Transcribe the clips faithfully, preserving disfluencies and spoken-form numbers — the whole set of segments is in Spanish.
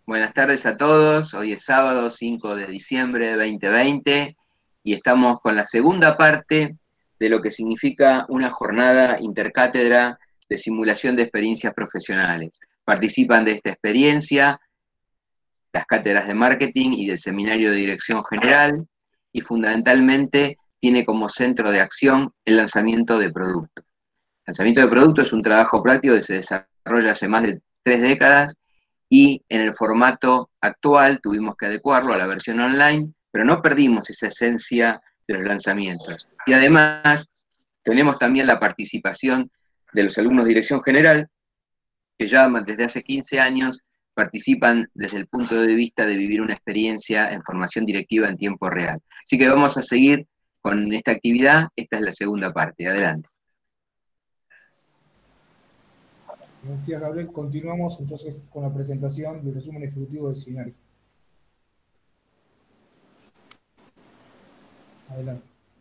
Buenas tardes a todos. Hoy es sábado cinco de diciembre de veinte veinte y estamos con la segunda parte de lo que significa una jornada intercátedra de simulación de experiencias profesionales. Participan de esta experiencia las cátedras de marketing y del seminario de dirección general y fundamentalmente tiene como centro de acción el lanzamiento de producto. El lanzamiento de producto es un trabajo práctico que se desarrolla hace más de tres décadas y en el formato actual tuvimos que adecuarlo a la versión online, pero no perdimos esa esencia de los lanzamientos. Y además tenemos también la participación de los alumnos de dirección general, que ya desde hace quince años participan desde el punto de vista de vivir una experiencia en formación directiva en tiempo real. Así que vamos a seguir con esta actividad. Esta es la segunda parte. Adelante. Como decía Gabriel, continuamos entonces con la presentación del resumen ejecutivo del seminario. Adelante.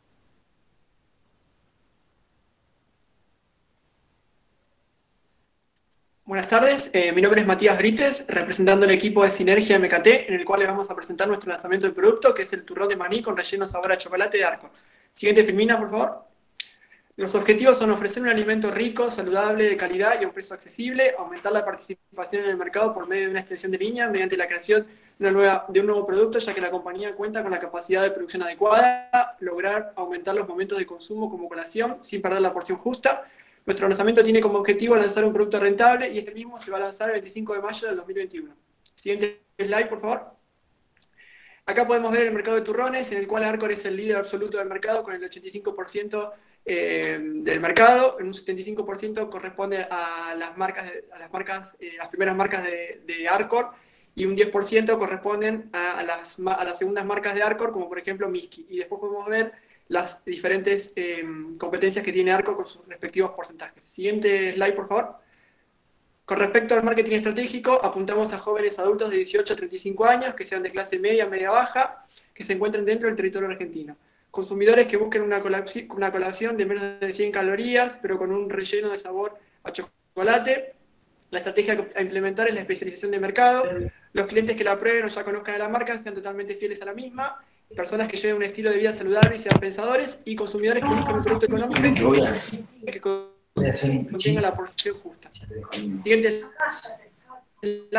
Buenas tardes, eh, mi nombre es Matías Brites, representando el equipo de Sinergia M K T, en el cual les vamos a presentar nuestro lanzamiento de producto, que es el turrón de maní con relleno sabor a chocolate de Arcor. Siguiente filmina, por favor. Los objetivos son ofrecer un alimento rico, saludable, de calidad y a un precio accesible, aumentar la participación en el mercado por medio de una extensión de línea mediante la creación de, una nueva, de un nuevo producto, ya que la compañía cuenta con la capacidad de producción adecuada, lograr aumentar los momentos de consumo como colación sin perder la porción justa. Nuestro lanzamiento tiene como objetivo lanzar un producto rentable y este mismo se va a lanzar el veinticinco de mayo del dos mil veintiuno. Siguiente slide, por favor. Acá podemos ver el mercado de turrones, en el cual Arcor es el líder absoluto del mercado con el ochenta y cinco por ciento eh, del mercado. En un setenta y cinco por ciento corresponde a las marcas, a las, marcas eh, las primeras marcas de, de Arcor y un diez por ciento corresponden a, a, las, a las segundas marcas de Arcor, como por ejemplo Miski. Y después podemos ver las diferentes eh, competencias que tiene Arcor con sus respectivos porcentajes. Siguiente slide, por favor. Con respecto al marketing estratégico, apuntamos a jóvenes adultos de dieciocho a treinta y cinco años, que sean de clase media, media-baja, que se encuentren dentro del territorio argentino. Consumidores que busquen una colación, una colación de menos de cien calorías, pero con un relleno de sabor a chocolate. La estrategia a implementar es la especialización de mercado. Los clientes que la prueben o ya conozcan a la marca sean totalmente fieles a la misma. Personas que lleven un estilo de vida saludable y sean pensadores, y consumidores que busquen un producto económico y que contenga la porción justa. Siguiente slide.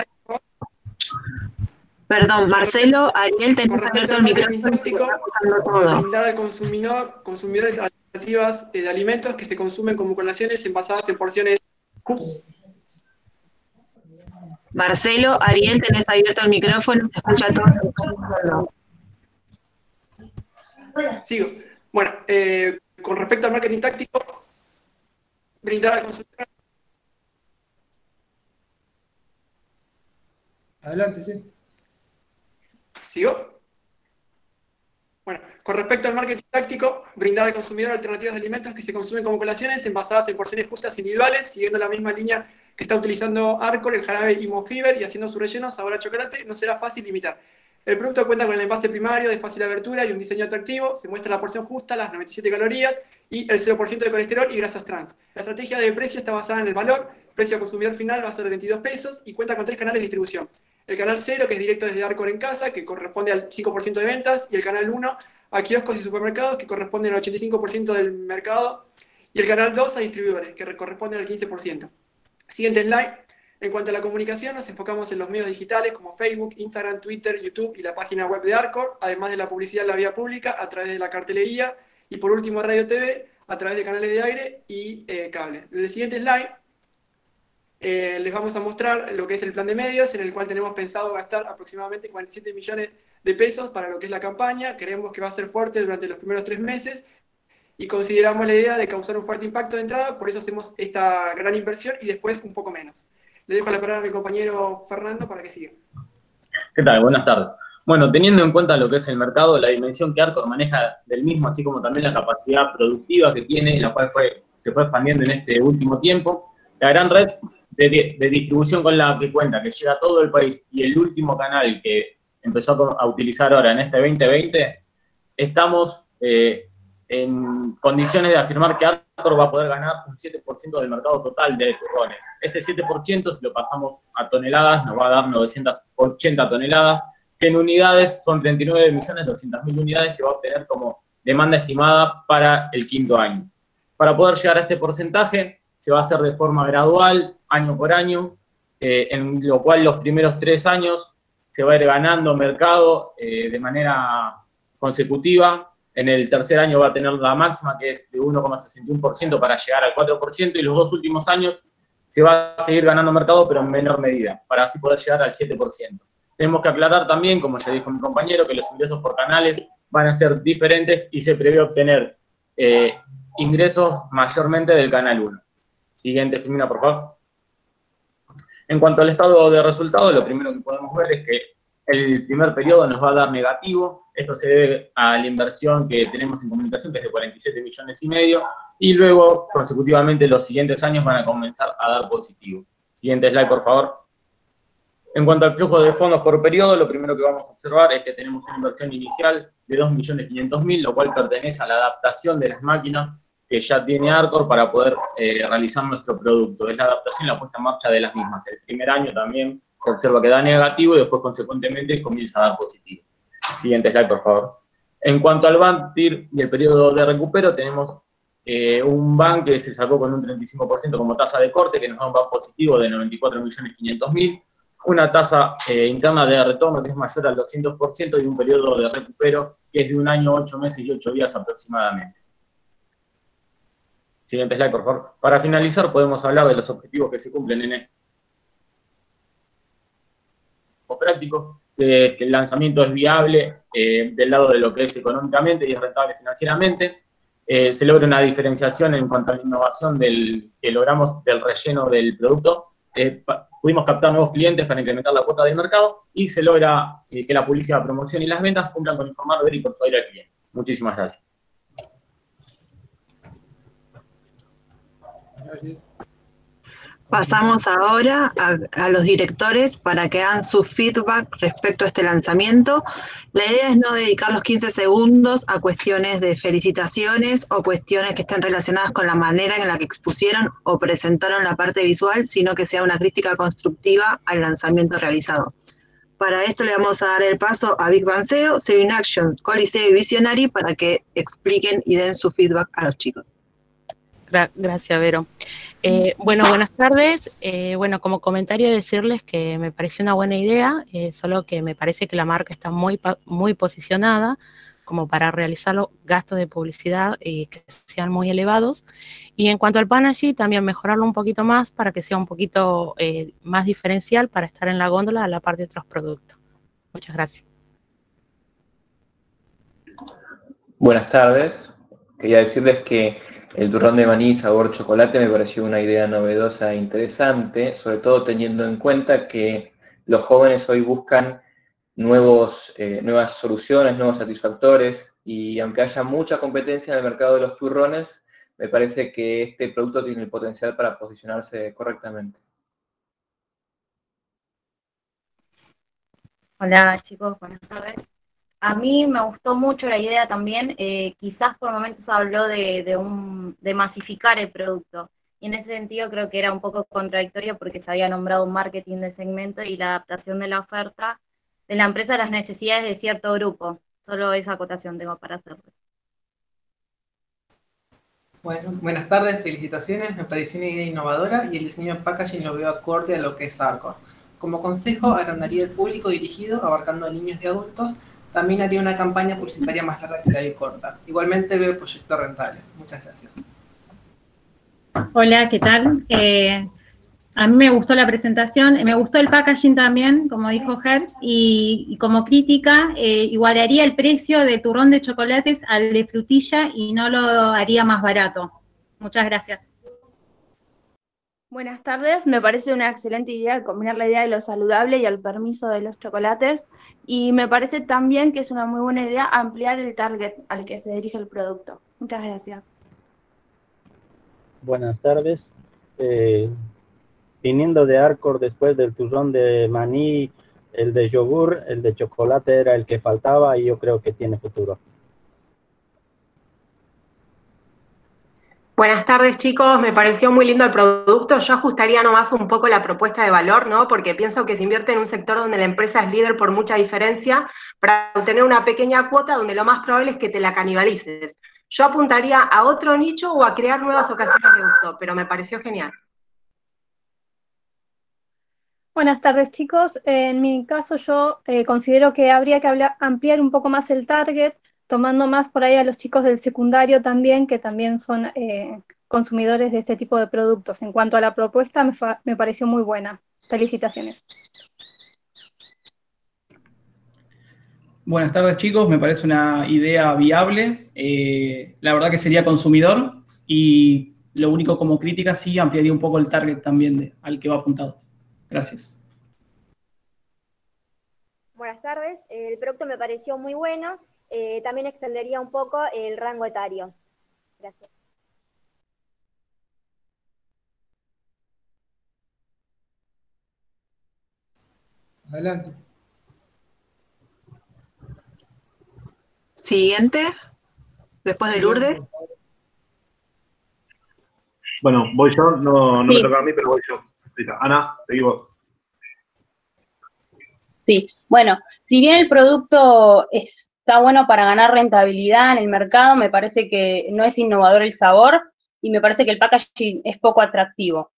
Perdón, Marcelo, Ariel, tenés abierto el micrófono. Táctico, brindar al consumidor, consumidores alternativas de alimentos que se consumen como colaciones envasadas en porciones justas. Marcelo, Ariel, tenés abierto el micrófono, se escucha todo. Sigo. Bueno, eh, con respecto al marketing táctico, brindar al consumidor. Adelante, sí. ¿Sigo? Bueno, con respecto al marketing táctico, brindar al consumidor alternativas de alimentos que se consumen como colaciones envasadas en porciones justas individuales, siguiendo la misma línea que está utilizando Arcor, el jarabe Imofiber, y haciendo su relleno sabor a chocolate. No será fácil imitar. El producto cuenta con el envase primario de fácil abertura y un diseño atractivo. Se muestra la porción justa, las noventa y siete calorías y el cero por ciento de colesterol y grasas trans. La estrategia de precio está basada en el valor. El precio al consumidor final va a ser de veintidós pesos y cuenta con tres canales de distribución. El canal cero, que es directo desde Arcor en casa, que corresponde al cinco por ciento de ventas, y el canal uno a kioscos y supermercados, que corresponden al ochenta y cinco por ciento del mercado, y el canal dos a distribuidores, que corresponden al quince por ciento. Siguiente slide. En cuanto a la comunicación, nos enfocamos en los medios digitales como Facebook, Instagram, Twitter, YouTube y la página web de Arcor, además de la publicidad en la vía pública a través de la cartelería, y por último Radio T V a través de canales de aire y eh, cable. En el siguiente slide eh, les vamos a mostrar lo que es el plan de medios, en el cual tenemos pensado gastar aproximadamente cuarenta y siete millones de pesos para lo que es la campaña. Creemos que va a ser fuerte durante los primeros tres meses y consideramos la idea de causar un fuerte impacto de entrada, por eso hacemos esta gran inversión y después un poco menos. Le dejo la palabra a mi compañero Fernando para que siga. ¿Qué tal? Buenas tardes. Bueno, teniendo en cuenta lo que es el mercado, la dimensión que Arcor maneja del mismo, así como también la capacidad productiva que tiene, la cual fue, se fue expandiendo en este último tiempo, la gran red de, de distribución con la que cuenta, que llega a todo el país, y el último canal que empezó a utilizar ahora en este veinte veinte, estamos eh, en condiciones de afirmar que Arcor va a poder ganar un siete por ciento del mercado total de turrones. Este siete por ciento, si lo pasamos a toneladas, nos va a dar novecientas ochenta toneladas, que en unidades son treinta y nueve millones doscientas mil unidades que va a obtener como demanda estimada para el quinto año. Para poder llegar a este porcentaje, se va a hacer de forma gradual, año por año, eh, en lo cual los primeros tres años se va a ir ganando mercado eh, de manera consecutiva. En el tercer año va a tener la máxima, que es de uno coma sesenta y uno por ciento para llegar al cuatro por ciento, y los dos últimos años se va a seguir ganando mercado, pero en menor medida, para así poder llegar al siete por ciento. Tenemos que aclarar también, como ya dijo mi compañero, que los ingresos por canales van a ser diferentes y se prevé obtener eh, ingresos mayormente del canal uno. Siguiente, Firmina, por favor. En cuanto al estado de resultados, lo primero que podemos ver es que el primer periodo nos va a dar negativo. Esto se debe a la inversión que tenemos en comunicación, que es de cuarenta y siete millones y medio, y luego, consecutivamente, los siguientes años van a comenzar a dar positivo. Siguiente slide, por favor. En cuanto al flujo de fondos por periodo, lo primero que vamos a observar es que tenemos una inversión inicial de dos millones quinientos mil, lo cual pertenece a la adaptación de las máquinas que ya tiene Arcor para poder eh, realizar nuestro producto. Es la adaptación y la puesta en marcha de las mismas. El primer año también se observa que da negativo y después, consecuentemente, comienza a dar positivo. Siguiente slide, por favor. En cuanto al B A N T I R y el periodo de recupero, tenemos eh, un B A N que se sacó con un treinta y cinco por ciento como tasa de corte, que nos da un B A N positivo de noventa y cuatro millones quinientos mil, una tasa eh, interna de retorno que es mayor al doscientos por ciento y un periodo de recupero que es de un año, ocho meses y ocho días aproximadamente. Siguiente slide, por favor. Para finalizar, podemos hablar de los objetivos que se cumplen en el práctico, que el lanzamiento es viable eh, del lado de lo que es económicamente y es rentable financieramente. Eh, se logra una diferenciación en cuanto a la innovación del, que logramos del relleno del producto. Eh, pudimos captar nuevos clientes para incrementar la cuota del mercado y se logra eh, que la publicidad, promoción y las ventas cumplan con informar, ver y persuadir al cliente. Muchísimas gracias. Gracias. Pasamos ahora a, a los directores para que hagan su feedback respecto a este lanzamiento. La idea es no dedicar los quince segundos a cuestiones de felicitaciones o cuestiones que estén relacionadas con la manera en la que expusieron o presentaron la parte visual, sino que sea una crítica constructiva al lanzamiento realizado. Para esto le vamos a dar el paso a Big Bang S E O, S E O in Action, Coliseo y Visionary para que expliquen y den su feedback a los chicos. Gracias, Vero. Eh, bueno, buenas tardes. Eh, bueno, como comentario decirles que me pareció una buena idea, eh, solo que me parece que la marca está muy, muy posicionada como para realizar los gastos de publicidad y que sean muy elevados. Y en cuanto al packaging, también mejorarlo un poquito más para que sea un poquito eh, más diferencial para estar en la góndola a la par de otros productos. Muchas gracias. Buenas tardes. Quería decirles que el turrón de maní sabor chocolate me pareció una idea novedosa e interesante, sobre todo teniendo en cuenta que los jóvenes hoy buscan nuevos, eh, nuevas soluciones, nuevos satisfactores, y aunque haya mucha competencia en el mercado de los turrones, me parece que este producto tiene el potencial para posicionarse correctamente. Hola chicos, buenas tardes. A mí me gustó mucho la idea también, eh, quizás por momentos habló de, de, un, de masificar el producto, y en ese sentido creo que era un poco contradictorio porque se había nombrado un marketing de segmento y la adaptación de la oferta de la empresa a las necesidades de cierto grupo. Solo esa acotación tengo para hacer. Bueno, buenas tardes, felicitaciones, me pareció una idea innovadora y el diseño de packaging lo veo acorde a lo que es Arcor. Como consejo, agrandaría el público dirigido, abarcando a niños y adultos. También haría una campaña publicitaria más larga que la de corta. Igualmente veo el proyecto rentable. Muchas gracias. Hola, ¿qué tal? Eh, a mí me gustó la presentación, me gustó el packaging también, como dijo Ger, y, y como crítica, eh, igualaría el precio del turrón de chocolates al de frutilla y no lo haría más barato. Muchas gracias. Buenas tardes, me parece una excelente idea combinar la idea de lo saludable y el permiso de los chocolates, y me parece también que es una muy buena idea ampliar el target al que se dirige el producto. Muchas gracias. Buenas tardes. Eh, viniendo de Arcor después del turrón de maní, el de yogur, el de chocolate era el que faltaba y yo creo que tiene futuro. Buenas tardes, chicos. Me pareció muy lindo el producto. Yo ajustaría nomás un poco la propuesta de valor, ¿no? Porque pienso que se invierte en un sector donde la empresa es líder por mucha diferencia para obtener una pequeña cuota donde lo más probable es que te la canibalices. Yo apuntaría a otro nicho o a crear nuevas ocasiones de uso, pero me pareció genial. Buenas tardes, chicos. En mi caso yo eh, considero que habría que hablar, ampliar un poco más el target, tomando más por ahí a los chicos del secundario también, que también son eh, consumidores de este tipo de productos. En cuanto a la propuesta, me, fa me pareció muy buena. Felicitaciones. Buenas tardes, chicos. Me parece una idea viable. Eh, la verdad que sería consumidor y lo único como crítica sí ampliaría un poco el target también de, al que va apuntado. Gracias. Buenas tardes. El producto me pareció muy bueno. Eh, también extendería un poco el rango etario. Gracias. Adelante. Siguiente, después de Lourdes. Bueno, voy yo, no, no Sí. me toca a mí, pero voy yo. Ana, seguí vos. Sí, bueno, si bien el producto está bueno para ganar rentabilidad en el mercado, me parece que no es innovador el sabor y me parece que el packaging es poco atractivo.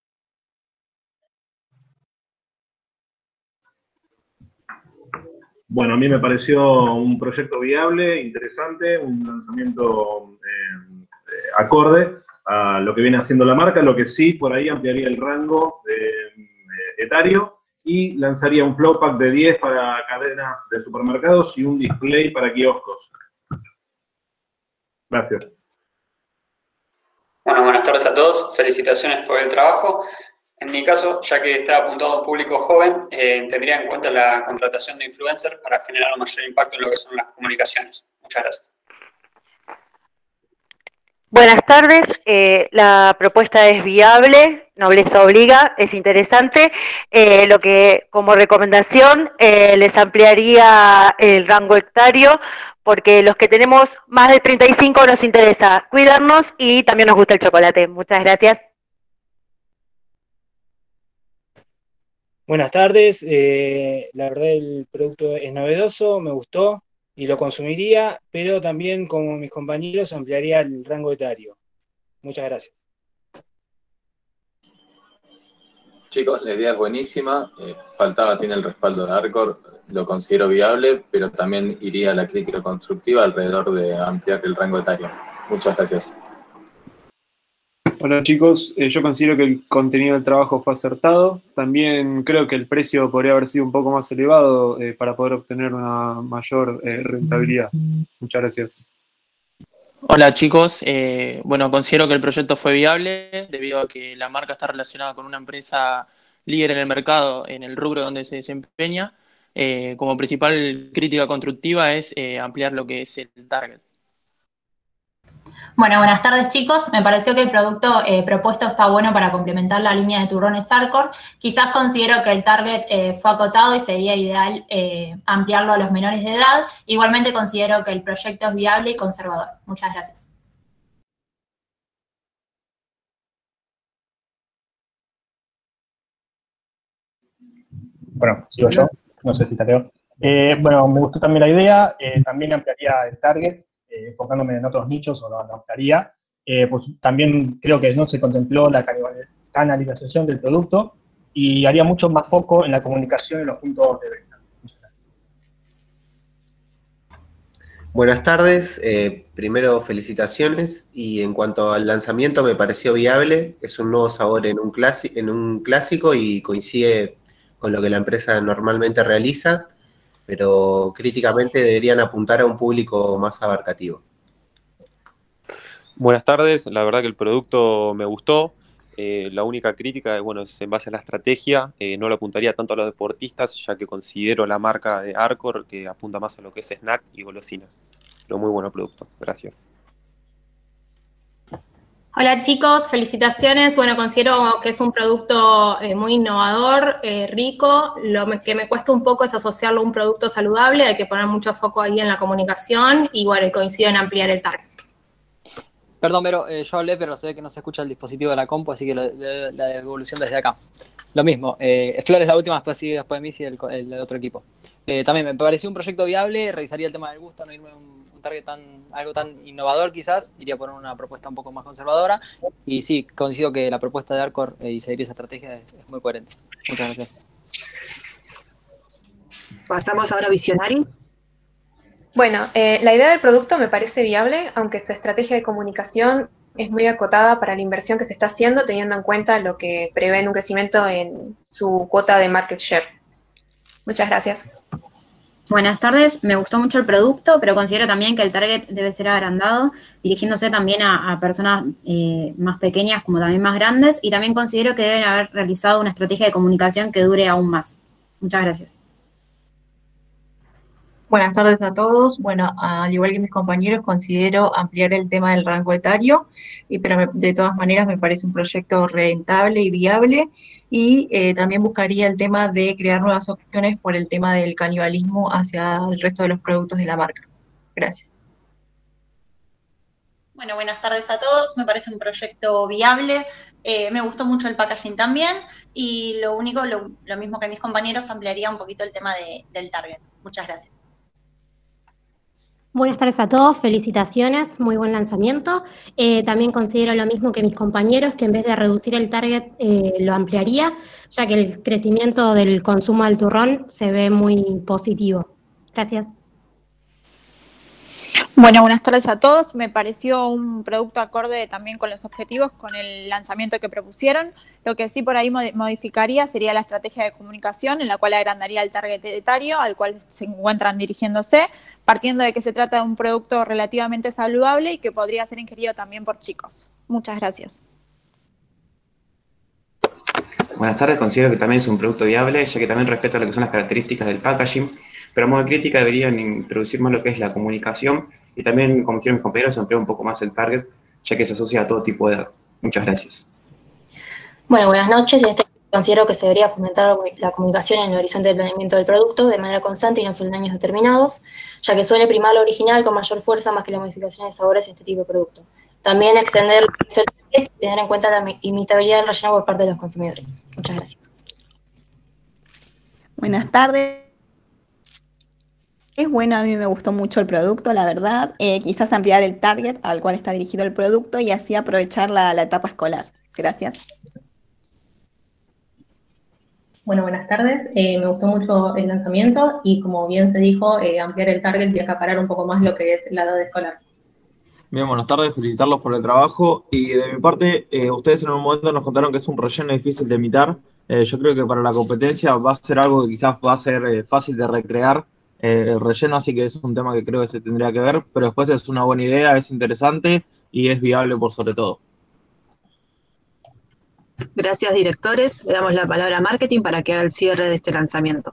Bueno, a mí me pareció un proyecto viable, interesante, un lanzamiento eh, eh, acorde a lo que viene haciendo la marca, lo que sí, por ahí ampliaría el rango eh, etario y lanzaría un flow pack de diez para cadenas de supermercados y un display para kioscos. Gracias. Bueno, buenas tardes a todos. Felicitaciones por el trabajo. En mi caso, ya que está apuntado a un público joven, eh, tendría en cuenta la contratación de influencers para generar un mayor impacto en lo que son las comunicaciones. Muchas gracias. Buenas tardes, eh, la propuesta es viable, nobleza obliga, es interesante. Eh, lo que como recomendación eh, les ampliaría el rango hectario porque los que tenemos más de treinta y cinco nos interesa cuidarnos y también nos gusta el chocolate. Muchas gracias. Buenas tardes, eh, la verdad el producto es novedoso, me gustó y lo consumiría, pero también como mis compañeros ampliaría el rango etario. Muchas gracias. Chicos, la idea es buenísima, eh, faltaba, tiene el respaldo de Arcor, lo considero viable, pero también iría a la crítica constructiva alrededor de ampliar el rango etario. Muchas gracias. Hola chicos, eh, yo considero que el contenido del trabajo fue acertado. También creo que el precio podría haber sido un poco más elevado eh, para poder obtener una mayor eh, rentabilidad. Muchas gracias. Hola chicos, eh, bueno, considero que el proyecto fue viable debido a que la marca está relacionada con una empresa líder en el mercado en el rubro donde se desempeña. Eh, como principal crítica constructiva es eh, ampliar lo que es el target. Bueno, buenas tardes chicos. Me pareció que el producto eh, propuesto está bueno para complementar la línea de turrones Arcor. Quizás considero que el target eh, fue acotado y sería ideal eh, ampliarlo a los menores de edad. Igualmente considero que el proyecto es viable y conservador. Muchas gracias. Bueno, sigo yo, no sé si te leo. Eh, bueno, me gustó también la idea, eh, también ampliaría el target, eh, enfocándome en otros nichos, o lo, lo ampliaría. Eh, pues también creo que no se contempló la canalización del producto y haría mucho más foco en la comunicación en los puntos de venta. Buenas tardes, eh, primero felicitaciones y en cuanto al lanzamiento me pareció viable, es un nuevo sabor en un, clasi- en un clásico y coincide con lo que la empresa normalmente realiza, pero críticamente deberían apuntar a un público más abarcativo. Buenas tardes, la verdad que el producto me gustó. Eh, la única crítica bueno, es en base a la estrategia, eh, no lo apuntaría tanto a los deportistas, ya que considero la marca de Arcor que apunta más a lo que es snack y golosinas. Pero muy bueno el producto, gracias. Hola chicos, felicitaciones. Bueno, considero que es un producto eh, muy innovador, eh, rico. Lo me- que me cuesta un poco es asociarlo a un producto saludable, hay que poner mucho foco ahí en la comunicación y bueno, coincido en ampliar el target. Perdón, pero eh, yo hablé, pero se ve que no se escucha el dispositivo de la compu, así que lo, de, la devolución desde acá. Lo mismo, eh, Flores la última, después sigue después de mí sigue el, el otro equipo. Eh, también me pareció un proyecto viable, revisaría el tema del gusto, no irme a un, un target tan, algo tan innovador quizás, iría por una propuesta un poco más conservadora. Y sí, coincido que la propuesta de Arcor eh, y seguir esa estrategia es, es muy coherente. Muchas gracias. Pasamos ahora a Visionary. Bueno, eh, la idea del producto me parece viable, aunque su estrategia de comunicación es muy acotada para la inversión que se está haciendo, teniendo en cuenta lo que prevén un crecimiento en su cuota de market share. Muchas gracias. Buenas tardes, me gustó mucho el producto, pero considero también que el target debe ser agrandado, dirigiéndose también a, a personas eh, más pequeñas como también más grandes, y también considero que deben haber realizado una estrategia de comunicación que dure aún más. Muchas gracias. Buenas tardes a todos. Bueno, al igual que mis compañeros, considero ampliar el tema del rango etario, y, pero me, de todas maneras me parece un proyecto rentable y viable, y eh, también buscaría el tema de crear nuevas opciones por el tema del canibalismo hacia el resto de los productos de la marca. Gracias. Bueno, buenas tardes a todos. Me parece un proyecto viable. Eh, me gustó mucho el packaging también, y lo único, lo, lo mismo que mis compañeros, ampliaría un poquito el tema de, del target. Muchas gracias. Buenas tardes a todos, felicitaciones, muy buen lanzamiento. Eh, también considero lo mismo que mis compañeros, que en vez de reducir el target eh, lo ampliaría, ya que el crecimiento del consumo del turrón se ve muy positivo. Gracias. Bueno, buenas tardes a todos. Me pareció un producto acorde también con los objetivos, con el lanzamiento que propusieron. Lo que sí por ahí modificaría sería la estrategia de comunicación, en la cual agrandaría el target etario al cual se encuentran dirigiéndose, partiendo de que se trata de un producto relativamente saludable y que podría ser ingerido también por chicos. Muchas gracias. Buenas tardes, considero que también es un producto viable, ya que también respeta lo que son las características del packaging, pero a modo de crítica deberían introducir más lo que es la comunicación y también, como quieren mis compañeros, ampliar un poco más el target, ya que se asocia a todo tipo de edad. Muchas gracias. Bueno, buenas noches. En este caso considero que se debería fomentar la comunicación en el horizonte de planeamiento del producto de manera constante y no solo en años determinados, ya que suele primar lo original con mayor fuerza más que la modificación de sabores en este tipo de producto. También extender el target y tener en cuenta la imitabilidad del relleno por parte de los consumidores. Muchas gracias. Buenas tardes. Es bueno, a mí me gustó mucho el producto, la verdad. Eh, quizás ampliar el target al cual está dirigido el producto y así aprovechar la, la etapa escolar. Gracias. Bueno, buenas tardes. Eh, me gustó mucho el lanzamiento y, como bien se dijo, eh, ampliar el target y acaparar un poco más lo que es la edad escolar. Bien, buenas tardes, felicitarlos por el trabajo. Y de mi parte, eh, ustedes en un momento nos contaron que es un relleno difícil de imitar. Eh, yo creo que para la competencia va a ser algo que quizás va a ser eh, fácil de recrear eh, el relleno, así que es un tema que creo que se tendría que ver, pero después es una buena idea, es interesante y es viable por sobre todo. Gracias, directores. Le damos la palabra a Marketing para que haga el cierre de este lanzamiento.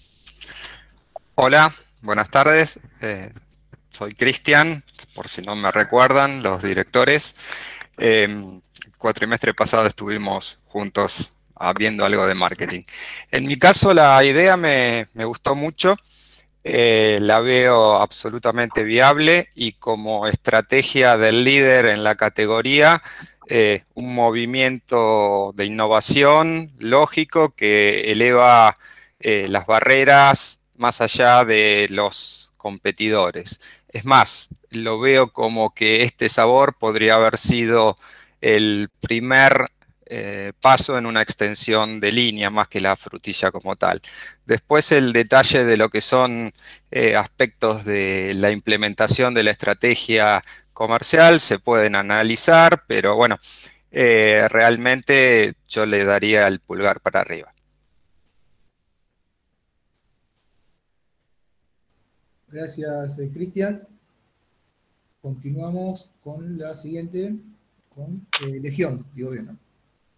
Hola, buenas tardes. Eh, soy Cristian, por si no me recuerdan, los directores. Eh, el cuatrimestre pasado estuvimos juntos ah, viendo algo de marketing. En mi caso, la idea me, me gustó mucho. Eh, la veo absolutamente viable y como estrategia del líder en la categoría, Eh, un movimiento de innovación lógico que eleva eh, las barreras más allá de los competidores. Es más, lo veo como que este sabor podría haber sido el primer eh, paso en una extensión de línea más que la frutilla como tal. Después el detalle de lo que son eh, aspectos de la implementación de la estrategia comercial se pueden analizar, pero bueno, eh, realmente yo le daría el pulgar para arriba. Gracias, eh, Cristian. Continuamos con la siguiente, con eh, Legión, digo bien, ¿no?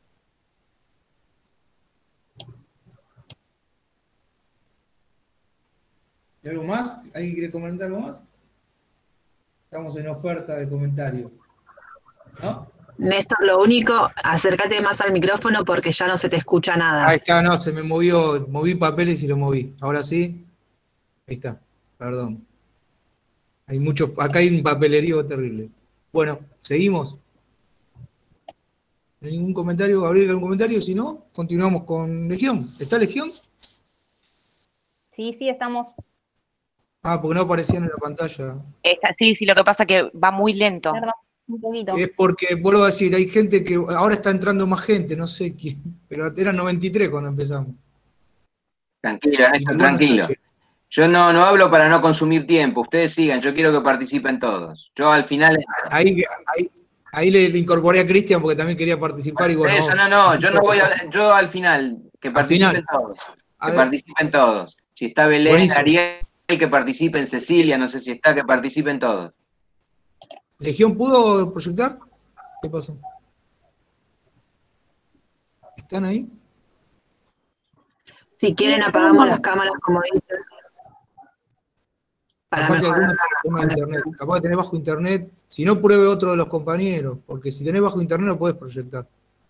¿Y algo más? ¿Alguien quiere comentar algo más? Estamos en oferta de comentario. ¿No? Néstor, lo único, acércate más al micrófono porque ya no se te escucha nada. Ahí está, no, se me movió, moví papeles y lo moví. Ahora sí. Ahí está, perdón. Hay muchos, acá hay un papelerío terrible. Bueno, seguimos. ¿No hay ningún comentario? ¿Gabriel, algún comentario? Si no, continuamos con Legión. ¿Está Legión? Sí, sí, estamos. Ah, porque no aparecían en la pantalla. Esta- sí, sí, lo que pasa es que va muy lento. Perdón, un poquito. Es porque, vuelvo a decir, hay gente que, ahora está entrando más gente, no sé quién, pero eran noventa y tres cuando empezamos. Tranquilo, Néstor, tranquilo. Yo no, no hablo para no consumir tiempo, ustedes sigan, yo quiero que participen todos. Yo al final... Ahí, ahí, ahí le, le incorporé a Cristian porque también quería participar y bueno. Eso, no, no, yo no voy a hablar, yo al final, que participen final. todos, A que ver. participen todos. Si está Belén, Buenísimo. Ariel, que participen, Cecilia, no sé si está, que participen todos. ¿Legión pudo proyectar? ¿Qué pasó? ¿Están ahí? Si quieren apagamos las cámaras como dicen. Para Capaz que mejorar alguno tiene problema de internet. Capaz que tenés bajo internet. Si no, pruebe otro de los compañeros, porque si tenés bajo internet no podés proyectar.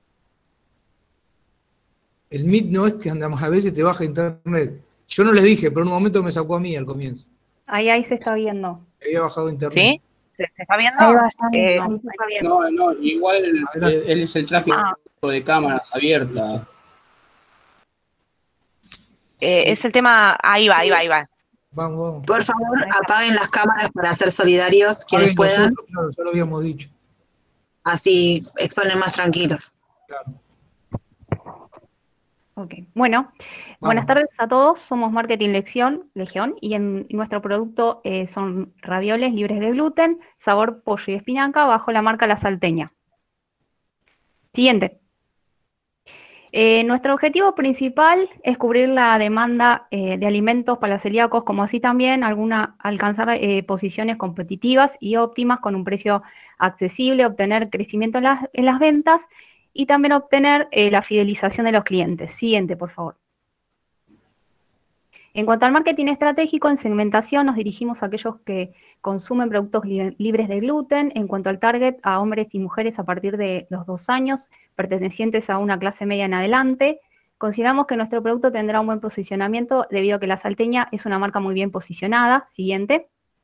El Meet no es que andamos, a veces te baja internet. Yo no les dije, pero en un momento me sacó a mí al comienzo. Ahí, ahí se está viendo. Había bajado internet. ¿Sí? ¿Se, se está viendo? Ahí va, ya Eh, ahí se está viendo. No, no, igual él, Adelante. él es el tráfico Ah. de cámaras abiertas. eh, es el tema, ahí va, ahí va, ahí va. Vamos, vamos. Por favor, apaguen las cámaras para ser solidarios quienes Paguen puedan, nosotros, claro, ya lo habíamos dicho. así exponen más tranquilos. Ok, bueno, buenas tardes a todos, somos Marketing Lección, Legión, y en nuestro producto eh, son ravioles libres de gluten, sabor pollo y espinaca, bajo la marca La Salteña. Siguiente. Eh, nuestro objetivo principal es cubrir la demanda eh, de alimentos para celíacos, como así también alguna, alcanzar eh, posiciones competitivas y óptimas con un precio accesible, obtener crecimiento en las, en las ventas y también obtener eh, la fidelización de los clientes. Siguiente, por favor. En cuanto al marketing estratégico, en segmentación nos dirigimos a aquellos que consumen productos li- libres de gluten. En cuanto al target, a hombres y mujeres a partir de los dos años, pertenecientes a una clase media en adelante. Consideramos que nuestro producto tendrá un buen posicionamiento debido a que La Salteña es una marca muy bien posicionada. Siguiente.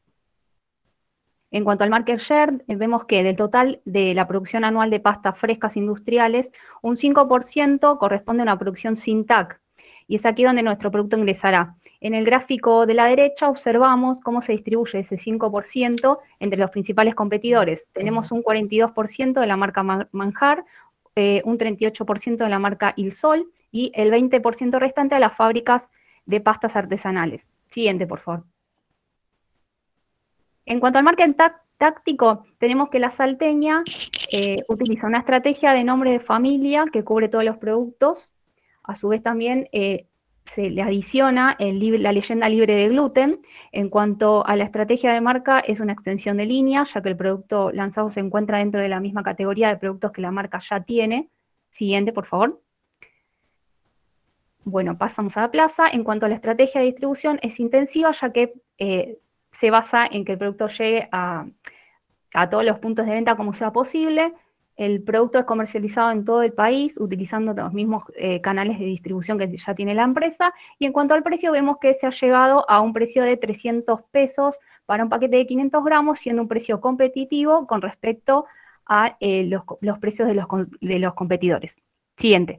En cuanto al market share, eh, vemos que del total de la producción anual de pastas frescas industriales, un cinco por ciento corresponde a una producción sin T A C. Y es aquí donde nuestro producto ingresará. En el gráfico de la derecha observamos cómo se distribuye ese cinco por ciento entre los principales competidores. Tenemos un cuarenta y dos por ciento de la marca Ma- Manjar, eh, un treinta y ocho por ciento de la marca Il Sol y el veinte por ciento restante de las fábricas de pastas artesanales. Siguiente, por favor. En cuanto al marketing tá- táctico, tenemos que La Salteña eh, utiliza una estrategia de nombre de familia que cubre todos los productos. A su vez también eh, se le adiciona el lib- la leyenda libre de gluten. En cuanto a la estrategia de marca, es una extensión de línea, ya que el producto lanzado se encuentra dentro de la misma categoría de productos que la marca ya tiene. Siguiente, por favor. Bueno, pasamos a la plaza. En cuanto a la estrategia de distribución, es intensiva, ya que eh, se basa en que el producto llegue a, a todos los puntos de venta como sea posible. El producto es comercializado en todo el país, utilizando los mismos eh, canales de distribución que ya tiene la empresa. Y en cuanto al precio, vemos que se ha llegado a un precio de trescientos pesos para un paquete de quinientos gramos, siendo un precio competitivo con respecto a eh, los, los precios de los, de los competidores. Siguiente.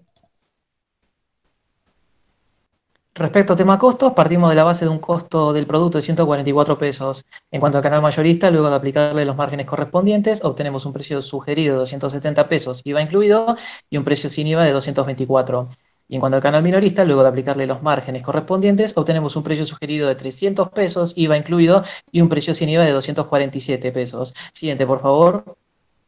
Respecto al tema costos, partimos de la base de un costo del producto de ciento cuarenta y cuatro pesos. En cuanto al canal mayorista, luego de aplicarle los márgenes correspondientes, obtenemos un precio sugerido de doscientos setenta pesos, I V A incluido, y un precio sin I V A de doscientos veinticuatro. Y en cuanto al canal minorista, luego de aplicarle los márgenes correspondientes, obtenemos un precio sugerido de trescientos pesos, I V A incluido, y un precio sin I V A de doscientos cuarenta y siete pesos. Siguiente, por favor.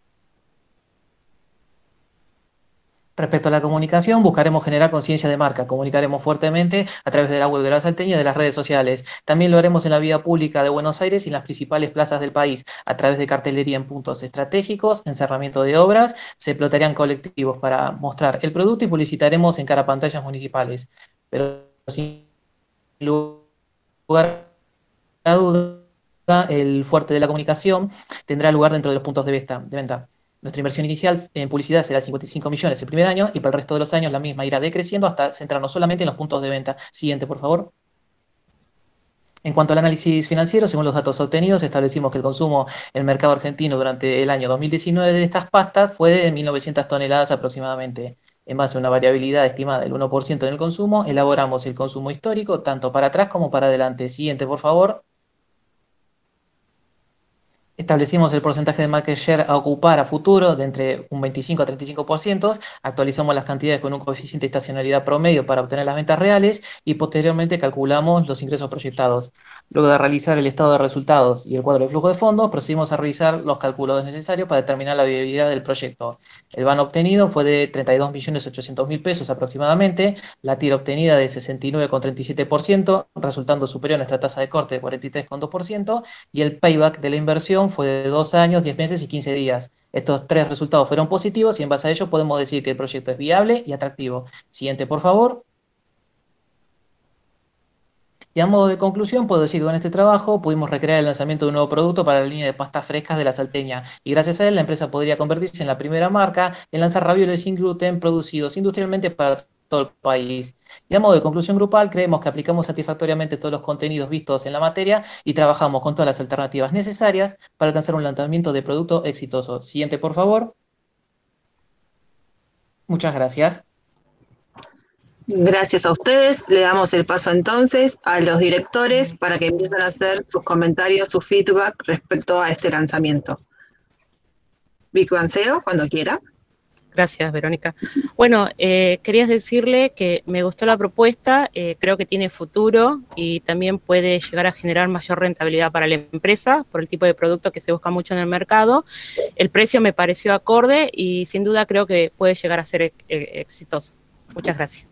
Respecto a la comunicación, buscaremos generar conciencia de marca. Comunicaremos fuertemente a través de la web de La Salteña y de las redes sociales. También lo haremos en la vía pública de Buenos Aires y en las principales plazas del país, a través de cartelería en puntos estratégicos, encerramiento de obras, se plotarían colectivos para mostrar el producto y publicitaremos en cara pantallas municipales. Pero sin lugar a duda, el fuerte de la comunicación tendrá lugar dentro de los puntos de venta. De venta. Nuestra inversión inicial en publicidad será cincuenta y cinco millones el primer año y para el resto de los años la misma irá decreciendo hasta centrarnos solamente en los puntos de venta. Siguiente, por favor. En cuanto al análisis financiero, según los datos obtenidos, establecimos que el consumo en el mercado argentino durante el año dos mil diecinueve de estas pastas fue de mil novecientas toneladas aproximadamente. En base a una variabilidad estimada del uno por ciento en el consumo, elaboramos el consumo histórico tanto para atrás como para adelante. Siguiente, por favor. Establecimos el porcentaje de market share a ocupar a futuro de entre un veinticinco a treinta y cinco por ciento, actualizamos las cantidades con un coeficiente de estacionalidad promedio para obtener las ventas reales y posteriormente calculamos los ingresos proyectados. Luego de realizar el estado de resultados y el cuadro de flujo de fondos, procedimos a realizar los cálculos necesarios para determinar la viabilidad del proyecto. El vano obtenido fue de treinta y dos millones ochocientos mil pesos aproximadamente, la tira obtenida de sesenta y nueve coma treinta y siete por ciento, resultando superior a nuestra tasa de corte de cuarenta y tres coma dos por ciento, y el payback de la inversión fue de dos años, diez meses y quince días. Estos tres resultados fueron positivos y en base a ello podemos decir que el proyecto es viable y atractivo. Siguiente, por favor. Y a modo de conclusión, puedo decir que con este trabajo pudimos recrear el lanzamiento de un nuevo producto para la línea de pastas frescas de La Salteña, y gracias a él la empresa podría convertirse en la primera marca en lanzar ravioles sin gluten producidos industrialmente para todo el país. Y a modo de conclusión grupal, creemos que aplicamos satisfactoriamente todos los contenidos vistos en la materia y trabajamos con todas las alternativas necesarias para alcanzar un lanzamiento de producto exitoso. Siguiente, por favor. Muchas gracias. Gracias a ustedes. Le damos el paso entonces a los directores para que empiecen a hacer sus comentarios, su feedback respecto a este lanzamiento. Vicky Banceo, cuando quiera. Gracias, Verónica. Bueno, eh, quería decirle que me gustó la propuesta, eh, creo que tiene futuro y también puede llegar a generar mayor rentabilidad para la empresa por el tipo de producto que se busca mucho en el mercado. El precio me pareció acorde y sin duda creo que puede llegar a ser eh, exitoso. Muchas gracias.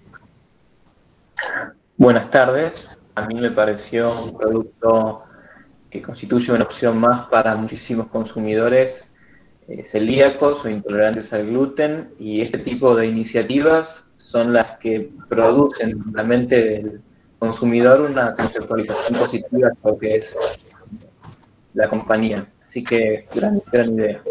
Buenas tardes. A mí me pareció un producto que constituye una opción más para muchísimos consumidores eh, celíacos o intolerantes al gluten, y este tipo de iniciativas son las que producen en la mente del consumidor una conceptualización positiva de lo que es la compañía. Así que gran, gran idea.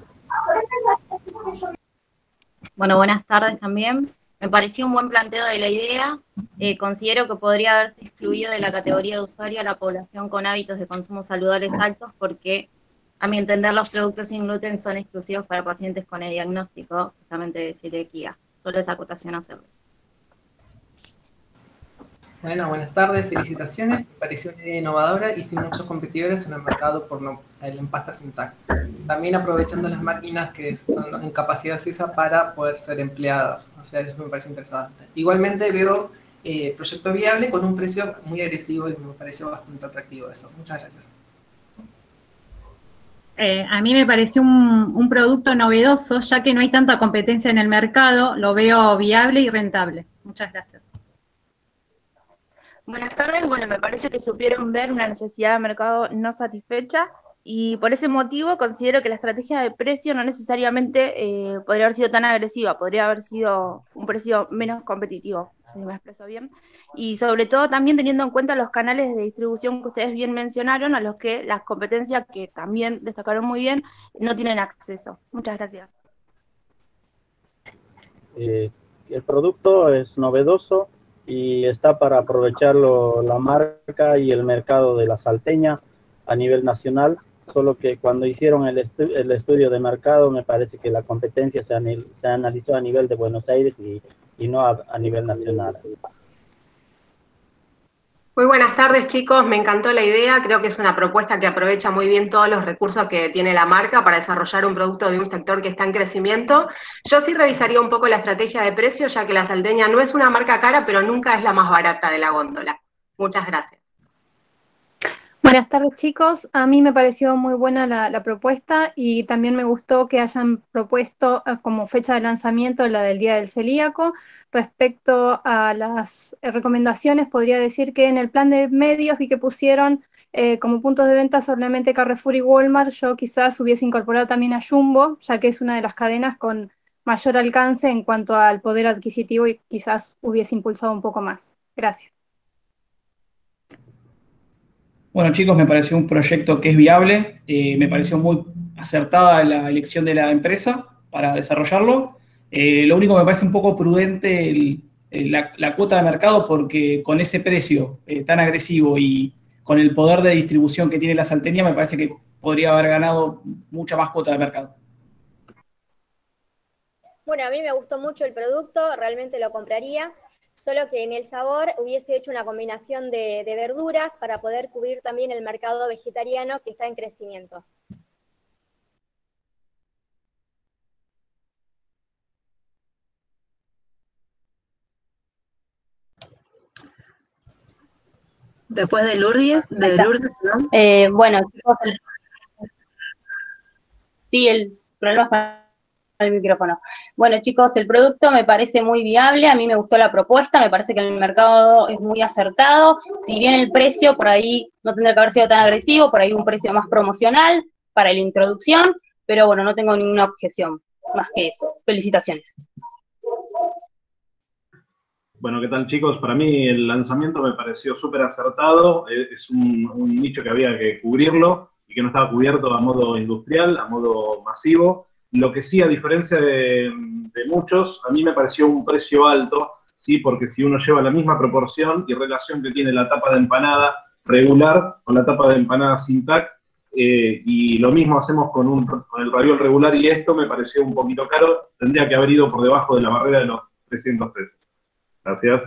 Bueno, buenas tardes también. Me pareció un buen planteo de la idea. Eh, considero que podría haberse excluido de la categoría de usuario a la población con hábitos de consumo saludables altos, porque a mi entender los productos sin gluten son exclusivos para pacientes con el diagnóstico justamente de celiaquía. Solo esa acotación hacerlo. Bueno, buenas tardes, felicitaciones. Me pareció una idea innovadora y sin muchos competidores en el mercado por no, el empasta sin T A C. También aprovechando las máquinas que están en capacidad suiza para poder ser empleadas. O sea, eso me parece interesante. Igualmente veo eh, proyecto viable con un precio muy agresivo y me pareció bastante atractivo eso. Muchas gracias. Eh, a mí me pareció un, un producto novedoso, ya que no hay tanta competencia en el mercado. Lo veo viable y rentable. Muchas gracias. Buenas tardes. Bueno, me parece que supieron ver una necesidad de mercado no satisfecha y por ese motivo considero que la estrategia de precio no necesariamente eh, podría haber sido tan agresiva, podría haber sido un precio menos competitivo, si me expreso bien. Y sobre todo también teniendo en cuenta los canales de distribución que ustedes bien mencionaron, a los que las competencias, que también destacaron muy bien, no tienen acceso. Muchas gracias. Eh, el producto es novedoso y está para aprovecharlo la marca y el mercado de La Salteña a nivel nacional, solo que cuando hicieron el, estu el estudio de mercado me parece que la competencia se, se analizó a nivel de Buenos Aires y, y no a, a nivel nacional. Muy buenas tardes, chicos. Me encantó la idea. Creo que es una propuesta que aprovecha muy bien todos los recursos que tiene la marca para desarrollar un producto de un sector que está en crecimiento. Yo sí revisaría un poco la estrategia de precio, ya que La Salteña no es una marca cara, pero nunca es la más barata de la góndola. Muchas gracias. Buenas tardes, chicos. A mí me pareció muy buena la, la propuesta y también me gustó que hayan propuesto eh, como fecha de lanzamiento la del Día del Celíaco. Respecto a las eh, recomendaciones, podría decir que en el plan de medios vi que pusieron eh, como puntos de venta solamente Carrefour y Walmart. Yo quizás hubiese incorporado también a Jumbo, ya que es una de las cadenas con mayor alcance en cuanto al poder adquisitivo y quizás hubiese impulsado un poco más. Gracias. Bueno, chicos, me pareció un proyecto que es viable, eh, me pareció muy acertada la elección de la empresa para desarrollarlo. Eh, lo único que me parece un poco prudente el, eh, la, la cuota de mercado, porque con ese precio eh, tan agresivo y con el poder de distribución que tiene la salteña, me parece que podría haber ganado mucha más cuota de mercado. Bueno, a mí me gustó mucho el producto, realmente lo compraría, solo que en el sabor hubiese hecho una combinación de, de verduras para poder cubrir también el mercado vegetariano que está en crecimiento. Después de Lourdes, de Lourdes, ¿no? Eh, bueno, chicos, el- sí, el problema es con el micrófono. Bueno, chicos, el producto me parece muy viable, a mí me gustó la propuesta, me parece que el mercado es muy acertado, si bien el precio por ahí no tendría que haber sido tan agresivo, por ahí un precio más promocional para la introducción, pero bueno, no tengo ninguna objeción, más que eso. Felicitaciones. Bueno, ¿qué tal, chicos? Para mí el lanzamiento me pareció súper acertado. Es un, un nicho que había que cubrirlo y que no estaba cubierto a modo industrial, a modo masivo. Lo que sí, a diferencia de, de muchos, a mí me pareció un precio alto, ¿sí? Porque si uno lleva la misma proporción y relación que tiene la tapa de empanada regular con la tapa de empanada sin tac, eh, y lo mismo hacemos con, un, con el raviol regular, y esto me pareció un poquito caro, tendría que haber ido por debajo de la barrera de los trescientos pesos. Gracias.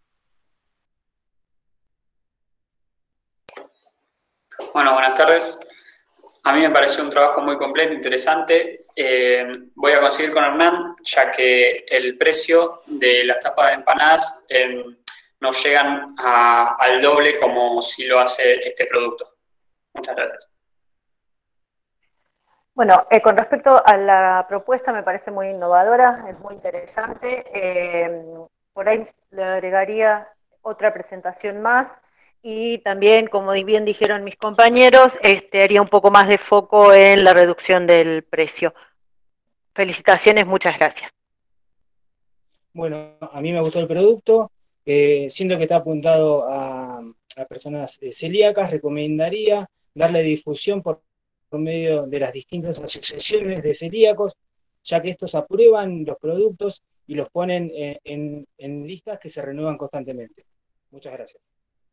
Bueno, buenas tardes. A mí me pareció un trabajo muy completo, interesante. Eh, voy a coincidir con Hernán, ya que el precio de las tapas de empanadas eh, no llegan a- al doble como si lo hace este producto. Muchas gracias. Bueno, eh, con respecto a la propuesta, me parece muy innovadora, es muy interesante. Eh, por ahí le agregaría otra presentación más y también, como bien dijeron mis compañeros, este, haría un poco más de foco en la reducción del precio. Felicitaciones, muchas gracias. Bueno, a mí me gustó el producto, eh, siento que está apuntado a, a personas eh, celíacas, recomendaría darle difusión por, por medio de las distintas asociaciones de celíacos, ya que estos aprueban los productos y los ponen eh, en, en listas que se renuevan constantemente. Muchas gracias.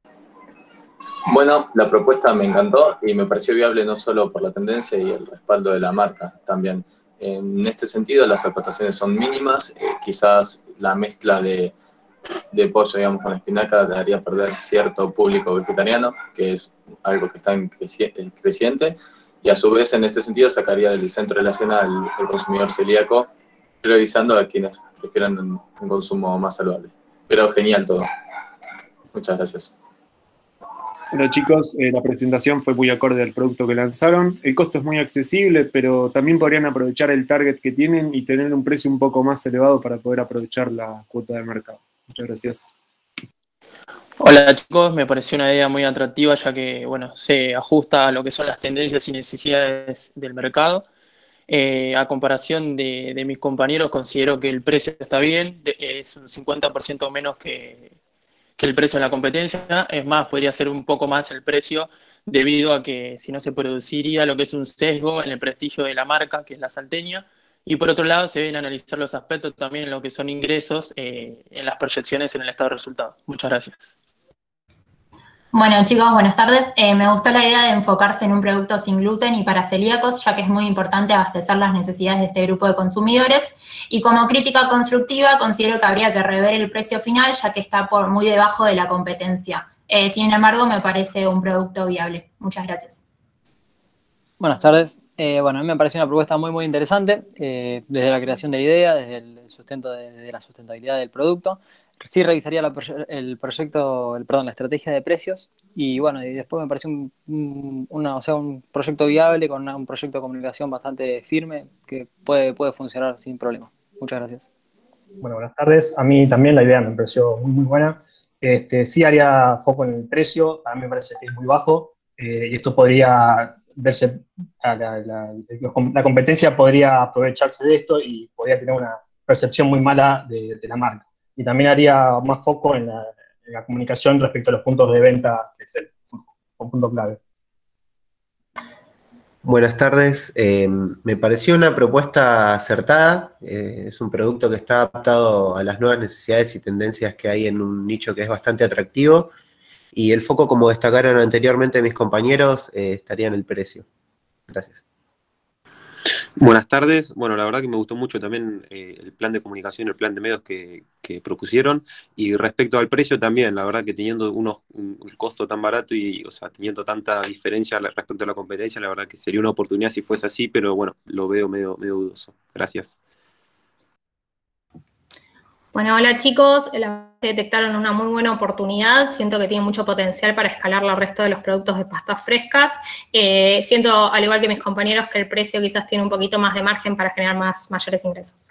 Bueno, la propuesta me encantó y me pareció viable no solo por la tendencia y el respaldo de la marca también. En este sentido, las aportaciones son mínimas, eh, quizás la mezcla de, de pollo, digamos, con espinaca haría perder cierto público vegetariano, que es algo que está en creci- en creciente, y a su vez, en este sentido, sacaría del centro de la escena al, al consumidor celíaco, priorizando a quienes prefieren un, un consumo más saludable. Pero genial todo. Muchas gracias. Bueno, chicos, eh, la presentación fue muy acorde al producto que lanzaron. El costo es muy accesible, pero también podrían aprovechar el target que tienen y tener un precio un poco más elevado para poder aprovechar la cuota de mercado. Muchas gracias. Hola chicos, me pareció una idea muy atractiva ya que bueno, se ajusta a lo que son las tendencias y necesidades del mercado. Eh, a comparación de, de mis compañeros, considero que el precio está bien, de- es un cincuenta por ciento menos que, que el precio en la competencia. Es más, podría ser un poco más el precio debido a que si no se produciría lo que es un sesgo en el prestigio de la marca, que es la salteña. Y por otro lado, se deben analizar los aspectos también en lo que son ingresos eh, en las proyecciones en el estado de resultados. Muchas gracias. Bueno, chicos, buenas tardes. Eh, me gustó la idea de enfocarse en un producto sin gluten y para celíacos, ya que es muy importante abastecer las necesidades de este grupo de consumidores. Y como crítica constructiva, considero que habría que rever el precio final, ya que está por muy debajo de la competencia. Eh, sin embargo, me parece un producto viable. Muchas gracias. Buenas tardes. Eh, bueno, a mí me pareció una propuesta muy, muy interesante, eh, desde la creación de la idea, desde el sustento de, de la sustentabilidad del producto. Sí revisaría la proye- el proyecto, el, perdón, la estrategia de precios y bueno, y después me pareció un, un- una, o sea, un proyecto viable con una- un proyecto de comunicación bastante firme que puede, puede funcionar sin problema. Muchas gracias. Bueno, buenas tardes. A mí también la idea me pareció muy, muy buena. Este, sí haría foco en el precio, a mí me parece que es muy bajo, eh, y esto podría verse, a la, la- la competencia podría aprovecharse de esto y podría tener una percepción muy mala de, de la marca. Y también haría más foco en la, en la comunicación respecto a los puntos de venta, que es el un punto clave. Buenas tardes. Eh, me pareció una propuesta acertada. Eh, es un producto que está adaptado a las nuevas necesidades y tendencias que hay en un nicho que es bastante atractivo. Y el foco, como destacaron anteriormente mis compañeros, eh, estaría en el precio. Gracias. Buenas tardes. Bueno, la verdad que me gustó mucho también eh, el plan de comunicación, el plan de medios que, que propusieron. Y respecto al precio también, la verdad que teniendo unos, un, un costo tan barato y, o sea, teniendo tanta diferencia respecto a la competencia, la verdad que sería una oportunidad si fuese así, pero bueno, lo veo medio, medio dudoso. Gracias. Bueno, hola chicos, la verdad que detectaron una muy buena oportunidad, siento que tiene mucho potencial para escalar el resto de los productos de pastas frescas, eh, siento al igual que mis compañeros que el precio quizás tiene un poquito más de margen para generar más, mayores ingresos.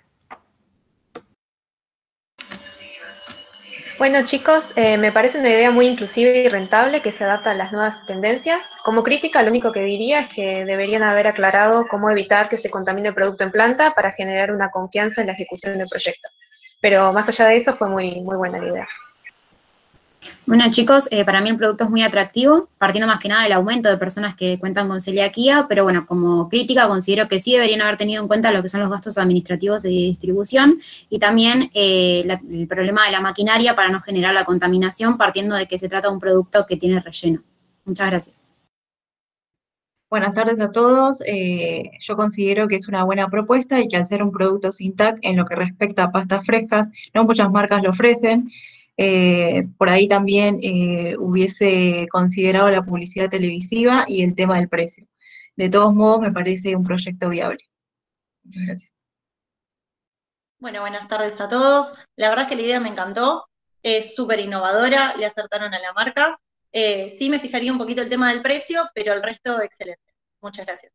Bueno chicos, eh, me parece una idea muy inclusiva y rentable que se adapta a las nuevas tendencias. Como crítica, lo único que diría es que deberían haber aclarado cómo evitar que se contamine el producto en planta para generar una confianza en la ejecución del proyecto. Pero más allá de eso fue muy, muy buena la idea. Bueno chicos, eh, para mí el producto es muy atractivo, partiendo más que nada del aumento de personas que cuentan con celiaquía, pero bueno, como crítica considero que sí deberían haber tenido en cuenta lo que son los gastos administrativos de distribución y también eh, la, el problema de la maquinaria para no generar la contaminación, partiendo de que se trata de un producto que tiene relleno. Muchas gracias. Buenas tardes a todos. Eh, yo considero que es una buena propuesta y que al ser un producto sin T A C en lo que respecta a pastas frescas, no muchas marcas lo ofrecen. Eh, por ahí también eh, hubiese considerado la publicidad televisiva y el tema del precio. De todos modos, me parece un proyecto viable. Muchas gracias. Bueno, buenas tardes a todos. La verdad es que la idea me encantó, es súper innovadora, le acertaron a la marca. Eh, sí me fijaría un poquito el tema del precio, pero el resto excelente. Muchas gracias.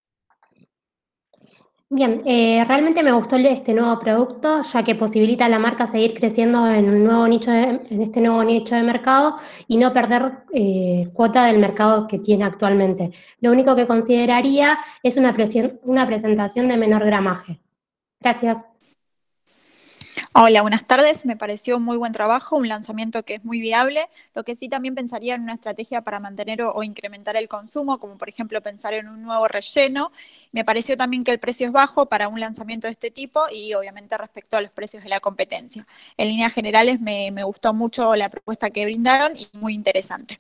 Bien, eh, realmente me gustó este nuevo producto, ya que posibilita a la marca seguir creciendo en, un nuevo nicho de, en este nuevo nicho de mercado y no perder eh, cuota del mercado que tiene actualmente. Lo único que consideraría es una, presión, una presentación de menor gramaje. Gracias. Hola, buenas tardes. Me pareció muy buen trabajo, un lanzamiento que es muy viable. Lo que sí también pensaría en una estrategia para mantener o, o incrementar el consumo, como por ejemplo pensar en un nuevo relleno. Me pareció también que el precio es bajo para un lanzamiento de este tipo y obviamente respecto a los precios de la competencia. En líneas generales me, me gustó mucho la propuesta que brindaron y muy interesante.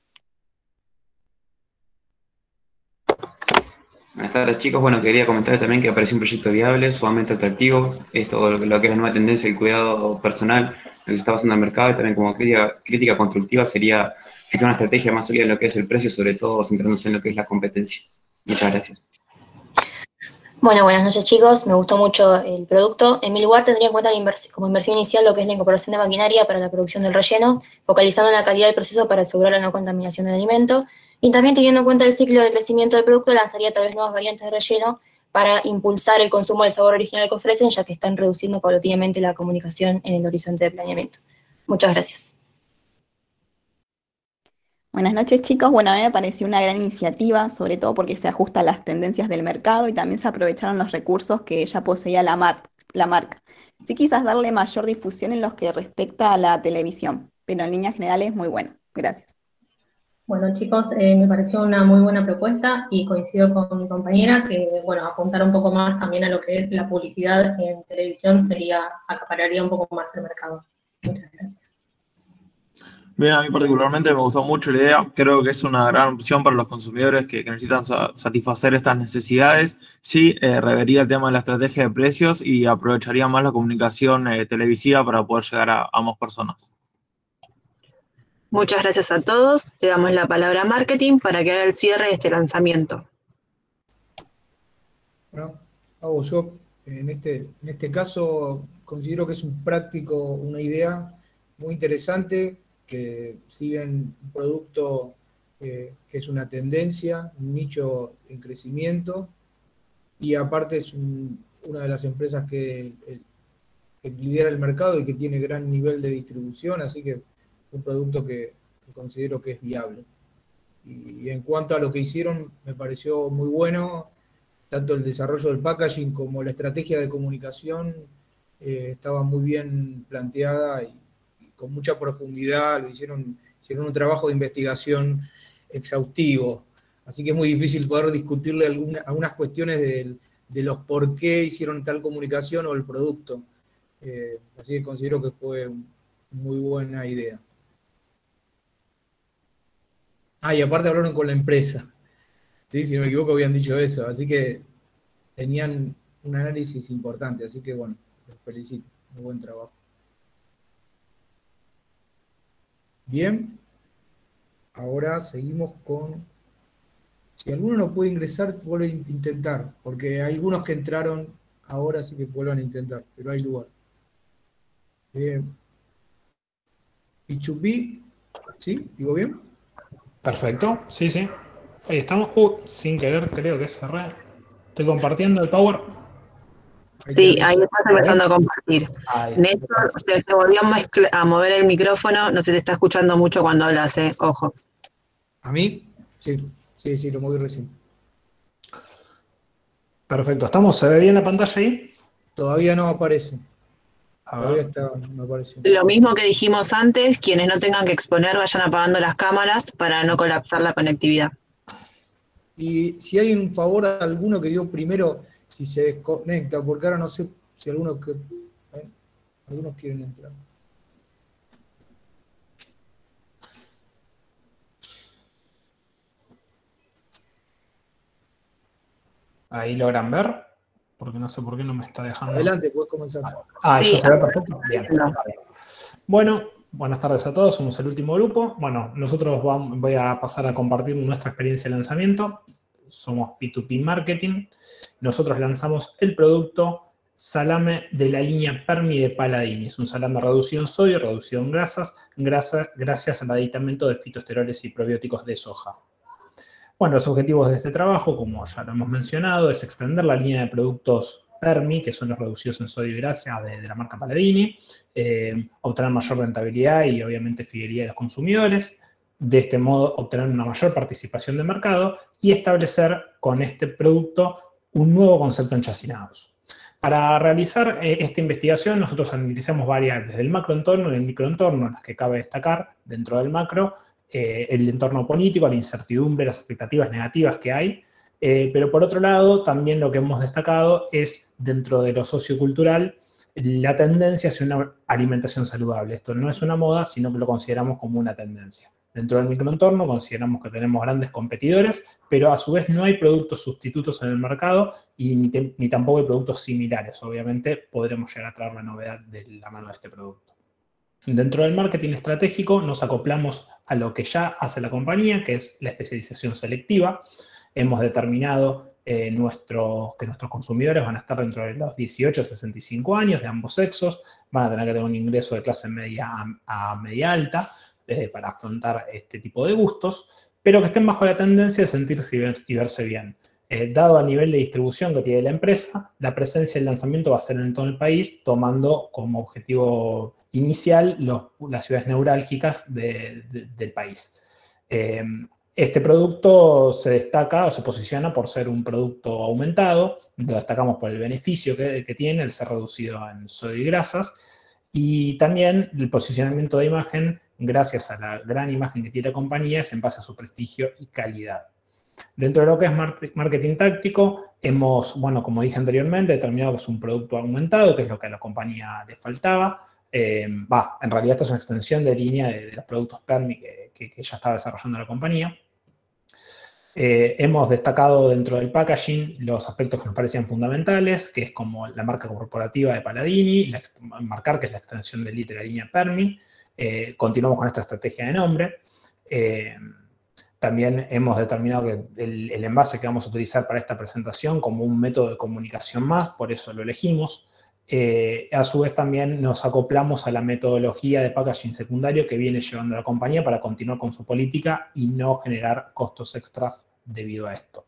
Buenas tardes chicos, bueno quería comentar también que apareció un proyecto viable, sumamente atractivo, esto lo, lo que es la nueva tendencia del cuidado personal, lo que se está basando en el mercado y también como crítica, crítica constructiva sería fijar una estrategia más sólida en lo que es el precio, sobre todo centrándose en lo que es la competencia. Muchas gracias. Bueno, buenas noches chicos, me gustó mucho el producto. En mi lugar tendría en cuenta la invers- como inversión inicial lo que es la incorporación de maquinaria para la producción del relleno, focalizando en la calidad del proceso para asegurar la no contaminación del alimento. Y también teniendo en cuenta el ciclo de crecimiento del producto, lanzaría tal vez nuevas variantes de relleno para impulsar el consumo del sabor original que ofrecen, ya que están reduciendo paulatinamente la comunicación en el horizonte de planeamiento. Muchas gracias. Buenas noches chicos, bueno, a mí me pareció una gran iniciativa, sobre todo porque se ajusta a las tendencias del mercado y también se aprovecharon los recursos que ya poseía la, mar la marca. Sí quizás darle mayor difusión en lo que respecta a la televisión, pero en líneas generales muy bueno. Gracias. Bueno chicos, eh, me pareció una muy buena propuesta y coincido con mi compañera que, bueno, apuntar un poco más también a lo que es la publicidad en televisión sería, acapararía un poco más el mercado. Muchas gracias. Bien, a mí particularmente me gustó mucho la idea, creo que es una gran opción para los consumidores que, que necesitan sa satisfacer estas necesidades. Sí, eh, revería el tema de la estrategia de precios y aprovecharía más la comunicación eh, televisiva para poder llegar a, a más personas. Muchas gracias a todos. Le damos la palabra a marketing para que haga el cierre de este lanzamiento. Bueno, hago yo. En este, en este caso considero que es un práctico, una idea muy interesante, que siguen un producto eh, que es una tendencia, un nicho en crecimiento, y aparte es un, una de las empresas que, el, que lidera el mercado y que tiene gran nivel de distribución, así que un producto que, que considero que es viable. Y en cuanto a lo que hicieron, me pareció muy bueno, tanto el desarrollo del packaging como la estrategia de comunicación eh, estaba muy bien planteada y, y con mucha profundidad, lo hicieron, hicieron un trabajo de investigación exhaustivo. así que es muy difícil poder discutirle alguna, algunas cuestiones de, de los por qué hicieron tal comunicación o el producto. Eh, así que considero que fue muy buena idea. Ah, y aparte hablaron con la empresa. Sí, si no me equivoco habían dicho eso, así que tenían un análisis importante, así que bueno, los felicito, muy buen trabajo. Bien, ahora seguimos con... Si alguno no puede ingresar, vuelve a intentar, porque hay algunos que entraron ahora, así que vuelvan a intentar, pero hay lugar. Bien. Pichupi, ¿sí? ¿Digo bien? Perfecto, sí, sí. Ahí estamos. Uh, sin querer, creo que cerré. Estoy compartiendo el Power. Sí, ahí estás empezando a compartir. Ahí. Néstor, se, se volvió a, mezcla- a mover el micrófono, no se te está escuchando mucho cuando hablas, eh. Ojo. ¿A mí? Sí, sí, sí, lo moví recién. Perfecto, ¿estamos? ¿Se ve bien la pantalla ahí? Todavía no aparece. A Todavía ver. está, no apareció. Lo mismo que dijimos antes, quienes no tengan que exponer vayan apagando las cámaras para no colapsar la conectividad. Y si hay un favor a alguno que dio primero, si se desconecta, porque ahora no sé si algunos que ¿eh? algunos quieren entrar. Ahí logran ver, porque no sé por qué no me está dejando. Adelante, puedes comenzar. Ah, Sí, eso se ve perfecto. Bien. Bueno, buenas tardes a todos, somos el último grupo. Bueno, nosotros vamos, voy a pasar a compartir nuestra experiencia de lanzamiento. Somos P dos P Marketing. Nosotros lanzamos el producto salame de la línea Permi de Paladini. Es un salame reducido en sodio, reducido en grasas, grasas gracias al aditamento de fitoesteroles y probióticos de soja. Bueno, los objetivos de este trabajo, como ya lo hemos mencionado, es extender la línea de productos Permi, que son los reducidos en sodio y grasa de, de la marca Paladini, eh, obtener mayor rentabilidad y obviamente fidelidad de los consumidores, de este modo obtener una mayor participación de mercado y establecer con este producto un nuevo concepto en chacinados. Para realizar eh, esta investigación nosotros analizamos variables del macroentorno y del microentorno, las que cabe destacar dentro del macro, eh, el entorno político, la incertidumbre, las expectativas negativas que hay, eh, pero por otro lado también lo que hemos destacado es dentro de lo sociocultural la tendencia hacia una alimentación saludable. Esto no es una moda, sino que lo consideramos como una tendencia. Dentro del microentorno consideramos que tenemos grandes competidores, pero a su vez no hay productos sustitutos en el mercado y ni, te, ni tampoco hay productos similares. Obviamente podremos llegar a traer la novedad de la mano de este producto. Dentro del marketing estratégico nos acoplamos a lo que ya hace la compañía, que es la especialización selectiva. Hemos determinado eh, nuestro, que nuestros consumidores van a estar dentro de los dieciocho a sesenta y cinco años, de ambos sexos, van a tener que tener un ingreso de clase media a, a media alta, Eh, para afrontar este tipo de gustos, pero que estén bajo la tendencia de sentirse y, ver, y verse bien. Eh, dado el nivel de distribución que tiene la empresa, la presencia del lanzamiento va a ser en todo el país, tomando como objetivo inicial los, las ciudades neurálgicas de, de, del país. Eh, este producto se destaca o se posiciona por ser un producto aumentado, lo destacamos por el beneficio que, que tiene, el ser reducido en sodio y grasas, y también el posicionamiento de imagen, gracias a la gran imagen que tiene la compañía, es en base a su prestigio y calidad. Dentro de lo que es marketing táctico, hemos, bueno, como dije anteriormente, determinado que es un producto aumentado, que es lo que a la compañía le faltaba. Eh, va, en realidad esto es una extensión de línea de, de los productos Permi que, que, que ya estaba desarrollando la compañía. Eh, hemos destacado dentro del packaging los aspectos que nos parecían fundamentales, que es como la marca corporativa de Paladini, la, marcar que es la extensión del liter de la línea Permi. Eh, continuamos con esta estrategia de nombre. Eh, también hemos determinado que el, el envase que vamos a utilizar para esta presentación como un método de comunicación más, por eso lo elegimos. Eh, a su vez también nos acoplamos a la metodología de packaging secundario que viene llevando la compañía para continuar con su política y no generar costos extras debido a esto.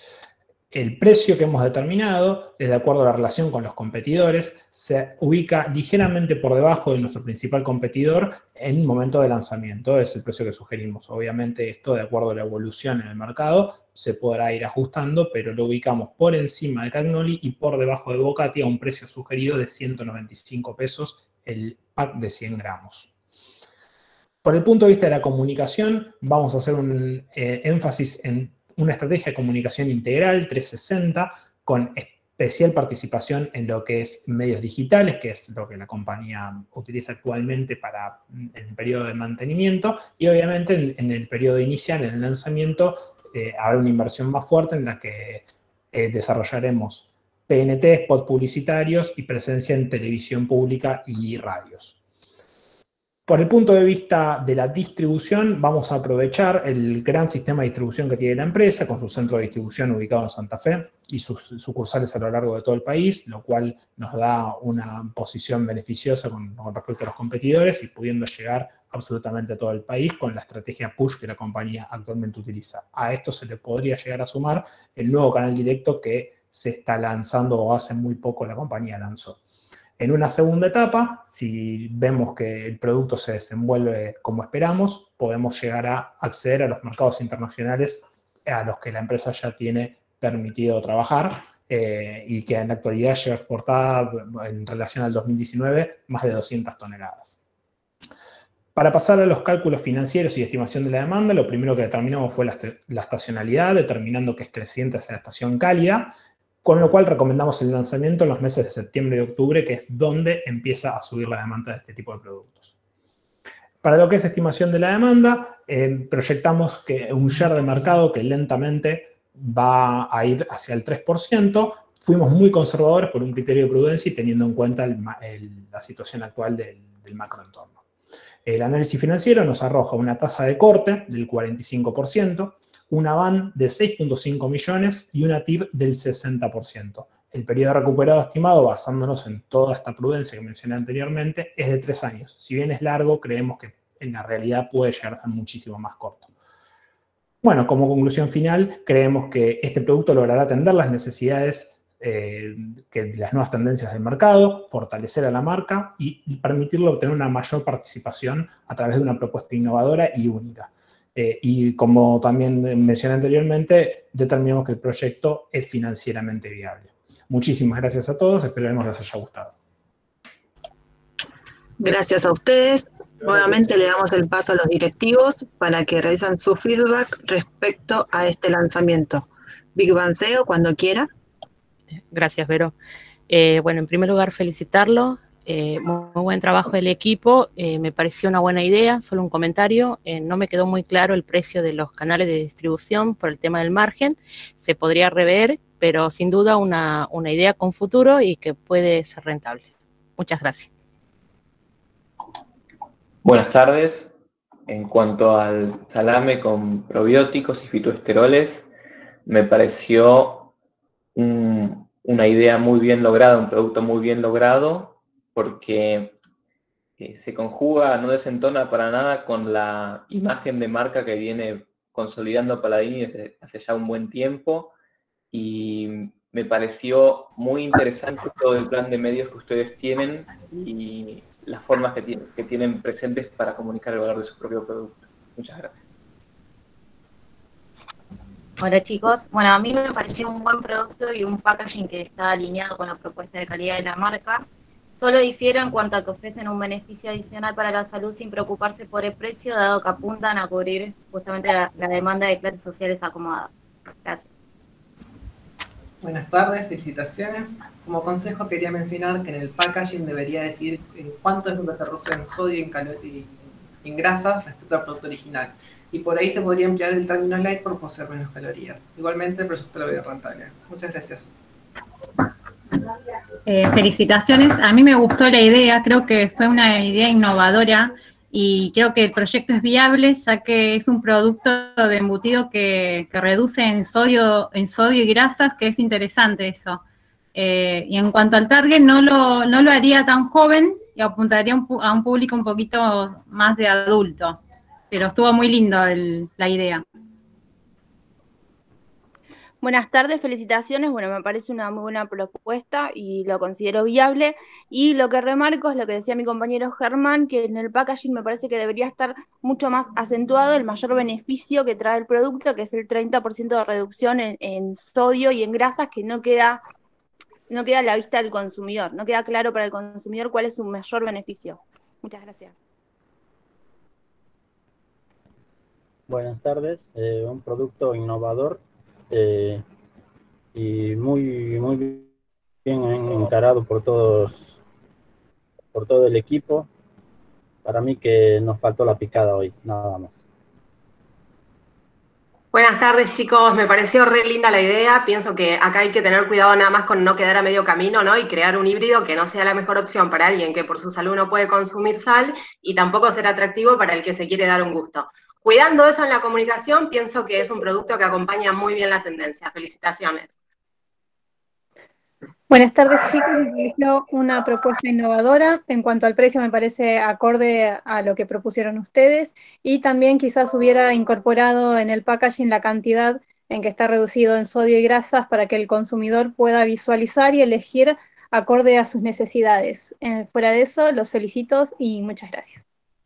El precio que hemos determinado, de acuerdo a la relación con los competidores, se ubica ligeramente por debajo de nuestro principal competidor en el momento de lanzamiento. Es el precio que sugerimos. Obviamente esto, de acuerdo a la evolución en el mercado, se podrá ir ajustando, pero lo ubicamos por encima de Cagnoli y por debajo de Bocati a un precio sugerido de ciento noventa y cinco pesos el pack de cien gramos. Por el punto de vista de la comunicación, vamos a hacer un eh, énfasis en una estrategia de comunicación integral trescientos sesenta con especial participación en lo que es medios digitales, que es lo que la compañía utiliza actualmente para el periodo de mantenimiento, y obviamente en, en el periodo inicial, en el lanzamiento, eh, habrá una inversión más fuerte en la que eh, desarrollaremos P N T, spot publicitarios y presencia en televisión pública y radios. Por el punto de vista de la distribución, vamos a aprovechar el gran sistema de distribución que tiene la empresa, con su centro de distribución ubicado en Santa Fe y sus sucursales a lo largo de todo el país, lo cual nos da una posición beneficiosa con, con respecto a los competidores y pudiendo llegar absolutamente a todo el país con la estrategia push que la compañía actualmente utiliza. A esto se le podría llegar a sumar el nuevo canal directo que se está lanzando o hace muy poco la compañía lanzó. En una segunda etapa, si vemos que el producto se desenvuelve como esperamos, podemos llegar a acceder a los mercados internacionales a los que la empresa ya tiene permitido trabajar eh, y que en la actualidad lleva exportada en relación al dos mil diecinueve más de doscientas toneladas. Para pasar a los cálculos financieros y estimación de la demanda, lo primero que determinamos fue la, la estacionalidad, determinando que es creciente hacia la estación cálida, con lo cual recomendamos el lanzamiento en los meses de septiembre y octubre, que es donde empieza a subir la demanda de este tipo de productos. Para lo que es estimación de la demanda, eh, proyectamos que un share de mercado que lentamente va a ir hacia el tres por ciento. Fuimos muy conservadores por un criterio de prudencia y teniendo en cuenta el, el, la situación actual del, del macroentorno. El análisis financiero nos arroja una tasa de corte del cuarenta y cinco por ciento, una V A N de seis punto cinco millones y una T I R del sesenta por ciento. El periodo recuperado estimado, basándonos en toda esta prudencia que mencioné anteriormente, es de tres años. Si bien es largo, creemos que en la realidad puede llegar a ser muchísimo más corto. Bueno, como conclusión final, creemos que este producto logrará atender las necesidades eh, que las nuevas tendencias del mercado, fortalecer a la marca y permitirle obtener una mayor participación a través de una propuesta innovadora y única. Eh, y como también mencioné anteriormente, determinamos que el proyecto es financieramente viable. Muchísimas gracias a todos, esperemos les haya gustado. Gracias a ustedes. Nuevamente le damos el paso a los directivos para que realicen su feedback respecto a este lanzamiento. Big Bang S E O, cuando quiera. Gracias, Vero. Eh, bueno, en primer lugar, felicitarlo. Eh, muy, muy buen trabajo del equipo. Eh, me pareció una buena idea. Solo un comentario. Eh, no me quedó muy claro el precio de los canales de distribución por el tema del margen. Se podría rever, pero sin duda una, una idea con futuro y que puede ser rentable. Muchas gracias. Buenas tardes. En cuanto al salame con probióticos y fitoesteroles, me pareció un, una idea muy bien lograda, un producto muy bien logrado, porque eh, se conjuga, no desentona para nada con la imagen de marca que viene consolidando Paladini desde hace ya un buen tiempo, y me pareció muy interesante todo el plan de medios que ustedes tienen y las formas que, tienen, que tienen presentes para comunicar el valor de su propio producto. Muchas gracias. Hola chicos, bueno, a mí me pareció un buen producto y un packaging que está alineado con la propuesta de calidad de la marca. Solo difiero en cuanto a que ofrecen un beneficio adicional para la salud sin preocuparse por el precio, dado que apuntan a cubrir justamente la, la demanda de clases sociales acomodadas. Gracias. Buenas tardes, felicitaciones. Como consejo quería mencionar que en el packaging debería decir en cuánto es lo que se reduce en sodio y en grasas respecto al producto original. Y por ahí se podría emplear el término light por poseer menos calorías. Igualmente el proyecto lo veo rentable. Muchas gracias. Eh, felicitaciones. A mí me gustó la idea, creo que fue una idea innovadora y creo que el proyecto es viable, ya que es un producto de embutido que, que reduce en sodio, en sodio y grasas, que es interesante eso. Eh, y en cuanto al target, no lo, no lo haría tan joven y apuntaría un, a un público un poquito más de adulto. Pero estuvo muy lindo el, la idea. Buenas tardes, felicitaciones. Bueno, me parece una muy buena propuesta y lo considero viable. Y lo que remarco es lo que decía mi compañero Germán, que en el packaging me parece que debería estar mucho más acentuado el mayor beneficio que trae el producto, que es el treinta por ciento de reducción en, en sodio y en grasas, que no queda, no queda a la vista del consumidor. No queda claro para el consumidor cuál es su mayor beneficio. Muchas gracias. Buenas tardes, eh, un producto innovador eh, y muy, muy bien encarado por todos, por todo el equipo. Para mí que nos faltó la picada hoy, nada más. Buenas tardes, chicos. Me pareció re linda la idea. Pienso que acá hay que tener cuidado nada más con no quedar a medio camino, ¿no? Y crear un híbrido que no sea la mejor opción para alguien que por su salud no puede consumir sal y tampoco ser atractivo para el que se quiere dar un gusto. Cuidando eso en la comunicación, pienso que es un producto que acompaña muy bien la tendencia. Felicitaciones. Buenas tardes, chicos. Me pareció una propuesta innovadora. En cuanto al precio, me parece acorde a lo que propusieron ustedes, y también quizás hubiera incorporado en el packaging la cantidad en que está reducido en sodio y grasas para que el consumidor pueda visualizar y elegir acorde a sus necesidades. Eh, fuera de eso, los felicito y muchas gracias.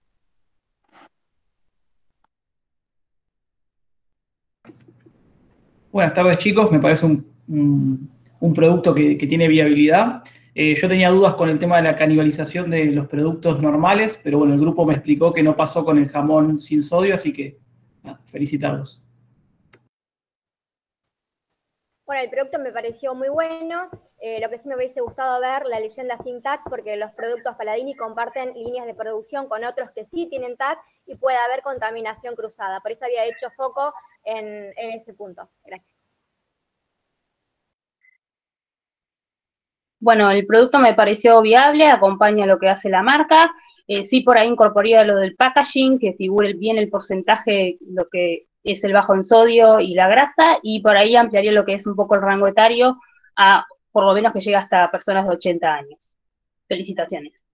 Buenas tardes, chicos. Me parece un, un, un producto que, que tiene viabilidad. Eh, yo tenía dudas con el tema de la canibalización de los productos normales, pero bueno, el grupo me explicó que no pasó con el jamón sin sodio, así que nada, felicitarlos. Bueno, el producto me pareció muy bueno. Eh, lo que sí me hubiese gustado ver, la leyenda sin tag, porque los productos Paladini comparten líneas de producción con otros que sí tienen tag y puede haber contaminación cruzada. Por eso había hecho foco en, en ese punto. Gracias. Bueno, el producto me pareció viable, acompaña lo que hace la marca. Eh, sí, por ahí incorporaría lo del packaging, que figure bien el porcentaje, lo que es el bajo en sodio y la grasa, y por ahí ampliaría lo que es un poco el rango etario a por lo menos que llegue hasta personas de ochenta años. Felicitaciones.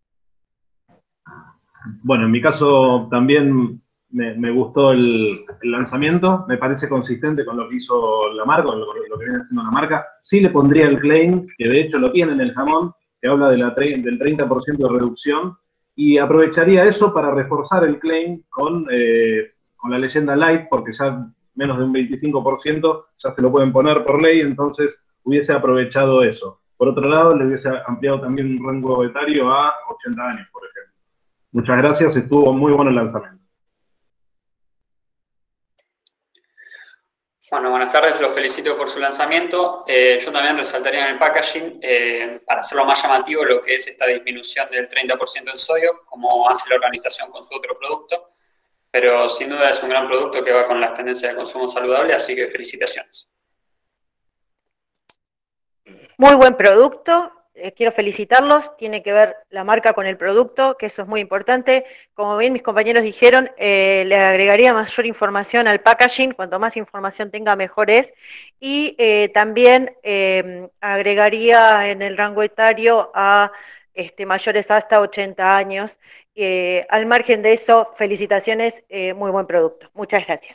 Bueno, en mi caso también me, me gustó el, el lanzamiento, me parece consistente con lo que hizo la marca, con lo, lo que viene haciendo la marca. Sí le pondría el claim, que de hecho lo tiene en el jamón, que habla de la, del treinta por ciento de reducción, y aprovecharía eso para reforzar el claim con, eh, con la leyenda light, porque ya menos de un veinticinco por ciento ya se lo pueden poner por ley, entonces hubiese aprovechado eso. Por otro lado, le hubiese ampliado también un rango etario a ochenta años, por ejemplo. Muchas gracias, estuvo muy bueno el lanzamiento. Bueno, buenas tardes, los felicito por su lanzamiento. Eh, yo también resaltaría en el packaging, eh, para hacerlo más llamativo, lo que es esta disminución del treinta por ciento en sodio, como hace la organización con su otro producto. Pero sin duda es un gran producto que va con las tendencias de consumo saludable, así que felicitaciones. Muy buen producto, eh, quiero felicitarlos, tiene que ver la marca con el producto, que eso es muy importante. Como bien mis compañeros dijeron, eh, le agregaría mayor información al packaging, cuanto más información tenga mejor es, y eh, también eh, agregaría en el rango etario a este, mayores hasta ochenta años. Eh, al margen de eso, felicitaciones, eh, muy buen producto. Muchas gracias.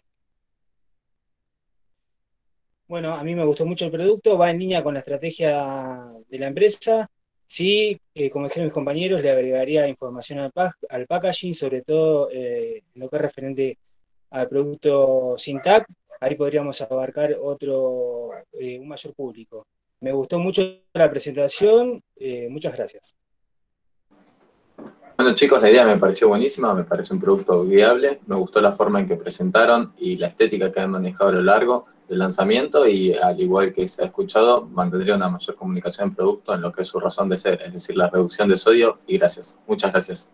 Bueno, a mí me gustó mucho el producto, va en línea con la estrategia de la empresa. Sí, eh, como dijeron mis compañeros, le agregaría información al, pack, al packaging, sobre todo eh, en lo que es referente al producto sin tag. Ahí podríamos abarcar otro, eh, un mayor público. Me gustó mucho la presentación, eh, muchas gracias. Bueno, chicos, la idea me pareció buenísima, me parece un producto viable, me gustó la forma en que presentaron y la estética que han manejado a lo largo del lanzamiento, y al igual que se ha escuchado, mantendría una mayor comunicación en producto en lo que es su razón de ser, es decir, la reducción de sodio y gracias. Muchas gracias.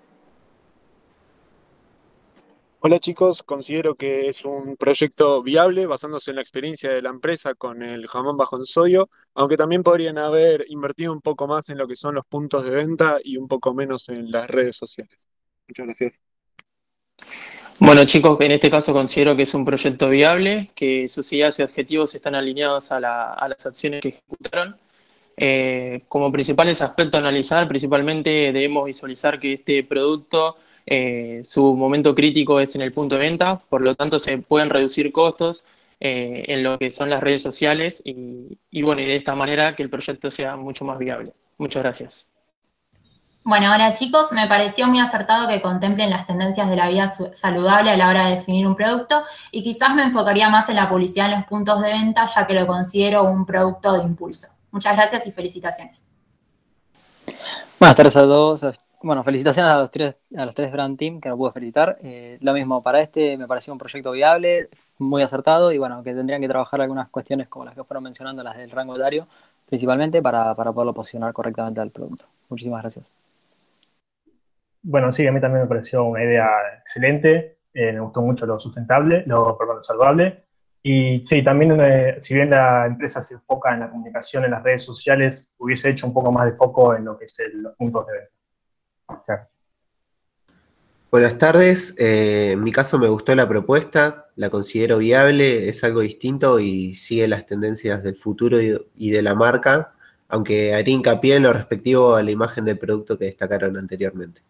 Hola chicos, considero que es un proyecto viable basándose en la experiencia de la empresa con el jamón bajo en sodio, aunque también podrían haber invertido un poco más en lo que son los puntos de venta y un poco menos en las redes sociales. Muchas gracias. Bueno chicos, en este caso considero que es un proyecto viable, que sus ideas y objetivos están alineados a, la, a las acciones que ejecutaron. Eh, como principales aspectos a analizar, principalmente debemos visualizar que este producto, Eh, su momento crítico es en el punto de venta, por lo tanto se pueden reducir costos eh, en lo que son las redes sociales y, y bueno, y de esta manera que el proyecto sea mucho más viable. Muchas gracias. Bueno, ahora chicos, me pareció muy acertado que contemplen las tendencias de la vida saludable a la hora de definir un producto, y quizás me enfocaría más en la publicidad en los puntos de venta, ya que lo considero un producto de impulso. Muchas gracias y felicitaciones. Buenas tardes a todos. Bueno, felicitaciones a los tres, a los tres Brand Team, que no pude felicitar. Eh, lo mismo, para este me pareció un proyecto viable, muy acertado, y bueno, que tendrían que trabajar algunas cuestiones como las que fueron mencionando, las del rango etario, principalmente para, para poderlo posicionar correctamente al producto. Muchísimas gracias. Bueno, sí, a mí también me pareció una idea excelente, eh, me gustó mucho lo sustentable, lo, perdón, lo saludable, y sí, también eh, si bien la empresa se enfoca en la comunicación en las redes sociales, hubiese hecho un poco más de foco en lo que es el, los puntos de venta. Claro. Buenas tardes, eh, en mi caso me gustó la propuesta, la considero viable, es algo distinto y sigue las tendencias del futuro y, y de la marca, aunque haría hincapié en lo respectivo a la imagen del producto que destacaron anteriormente.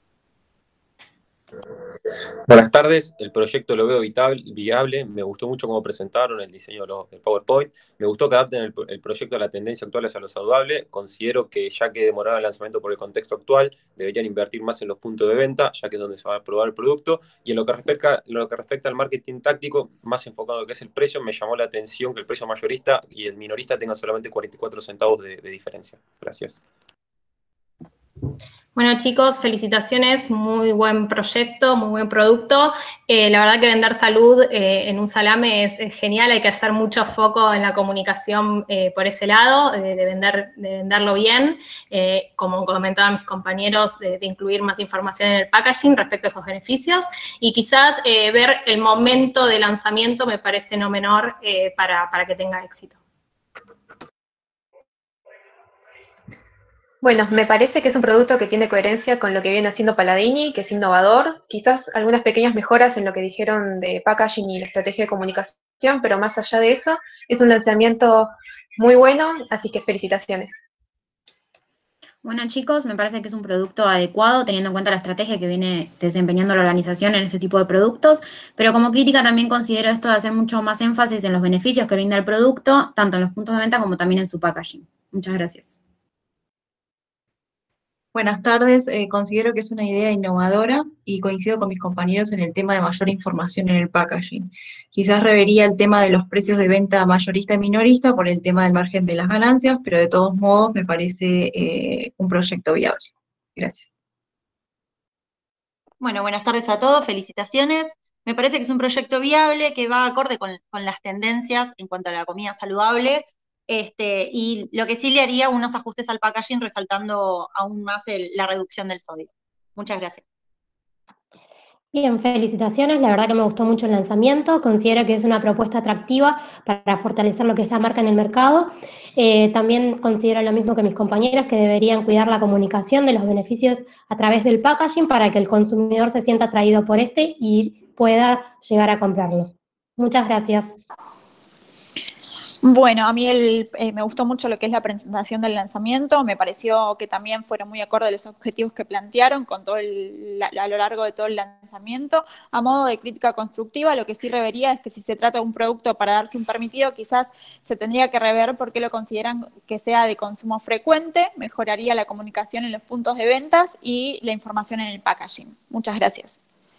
Buenas tardes, el proyecto lo veo viable, me gustó mucho cómo presentaron el diseño del PowerPoint, me gustó que adapten el, el proyecto a la tendencia actual hacia lo saludable, considero que ya que demoraron el lanzamiento por el contexto actual, deberían invertir más en los puntos de venta, ya que es donde se va a probar el producto, y en lo que respecta, en lo que respecta al marketing táctico, más enfocado en lo que es el precio, me llamó la atención que el precio mayorista y el minorista tengan solamente cuarenta y cuatro centavos de, de diferencia. Gracias. Bueno, chicos, felicitaciones, muy buen proyecto, muy buen producto. Eh, la verdad que vender salud eh, en un salame es, es genial, hay que hacer mucho foco en la comunicación eh, por ese lado, de, de, vender, de venderlo bien, eh, como comentaban mis compañeros, de, de incluir más información en el packaging respecto a esos beneficios, y quizás eh, ver el momento de lanzamiento me parece no menor eh, para, para que tenga éxito. Bueno, me parece que es un producto que tiene coherencia con lo que viene haciendo Paladini, que es innovador, quizás algunas pequeñas mejoras en lo que dijeron de packaging y la estrategia de comunicación, pero más allá de eso, es un lanzamiento muy bueno, así que felicitaciones. Bueno, chicos, me parece que es un producto adecuado teniendo en cuenta la estrategia que viene desempeñando la organización en este tipo de productos, pero como crítica también considero esto de hacer mucho más énfasis en los beneficios que brinda el producto, tanto en los puntos de venta como también en su packaging. Muchas gracias. Buenas tardes, eh, considero que es una idea innovadora y coincido con mis compañeros en el tema de mayor información en el packaging. Quizás revería el tema de los precios de venta mayorista y minorista por el tema del margen de las ganancias, pero de todos modos me parece eh, un proyecto viable. Gracias. Bueno, buenas tardes a todos, felicitaciones. Me parece que es un proyecto viable que va acorde con, con las tendencias en cuanto a la comida saludable. Este, y lo que sí le haría unos ajustes al packaging resaltando aún más el, la reducción del sodio. Muchas gracias. Bien, felicitaciones, la verdad que me gustó mucho el lanzamiento, considero que es una propuesta atractiva para fortalecer lo que es la marca en el mercado. Eh, también considero lo mismo que mis compañeros, que deberían cuidar la comunicación de los beneficios a través del packaging para que el consumidor se sienta atraído por este y pueda llegar a comprarlo. Muchas gracias. Bueno, a mí el, eh, me gustó mucho lo que es la presentación del lanzamiento, me pareció que también fueron muy acorde a los objetivos que plantearon con todo el, la, a lo largo de todo el lanzamiento. A modo de crítica constructiva, lo que sí revería es que si se trata de un producto para darse un permitido, quizás se tendría que rever por qué lo consideran que sea de consumo frecuente, mejoraría la comunicación en los puntos de ventas y la información en el packaging. Muchas gracias.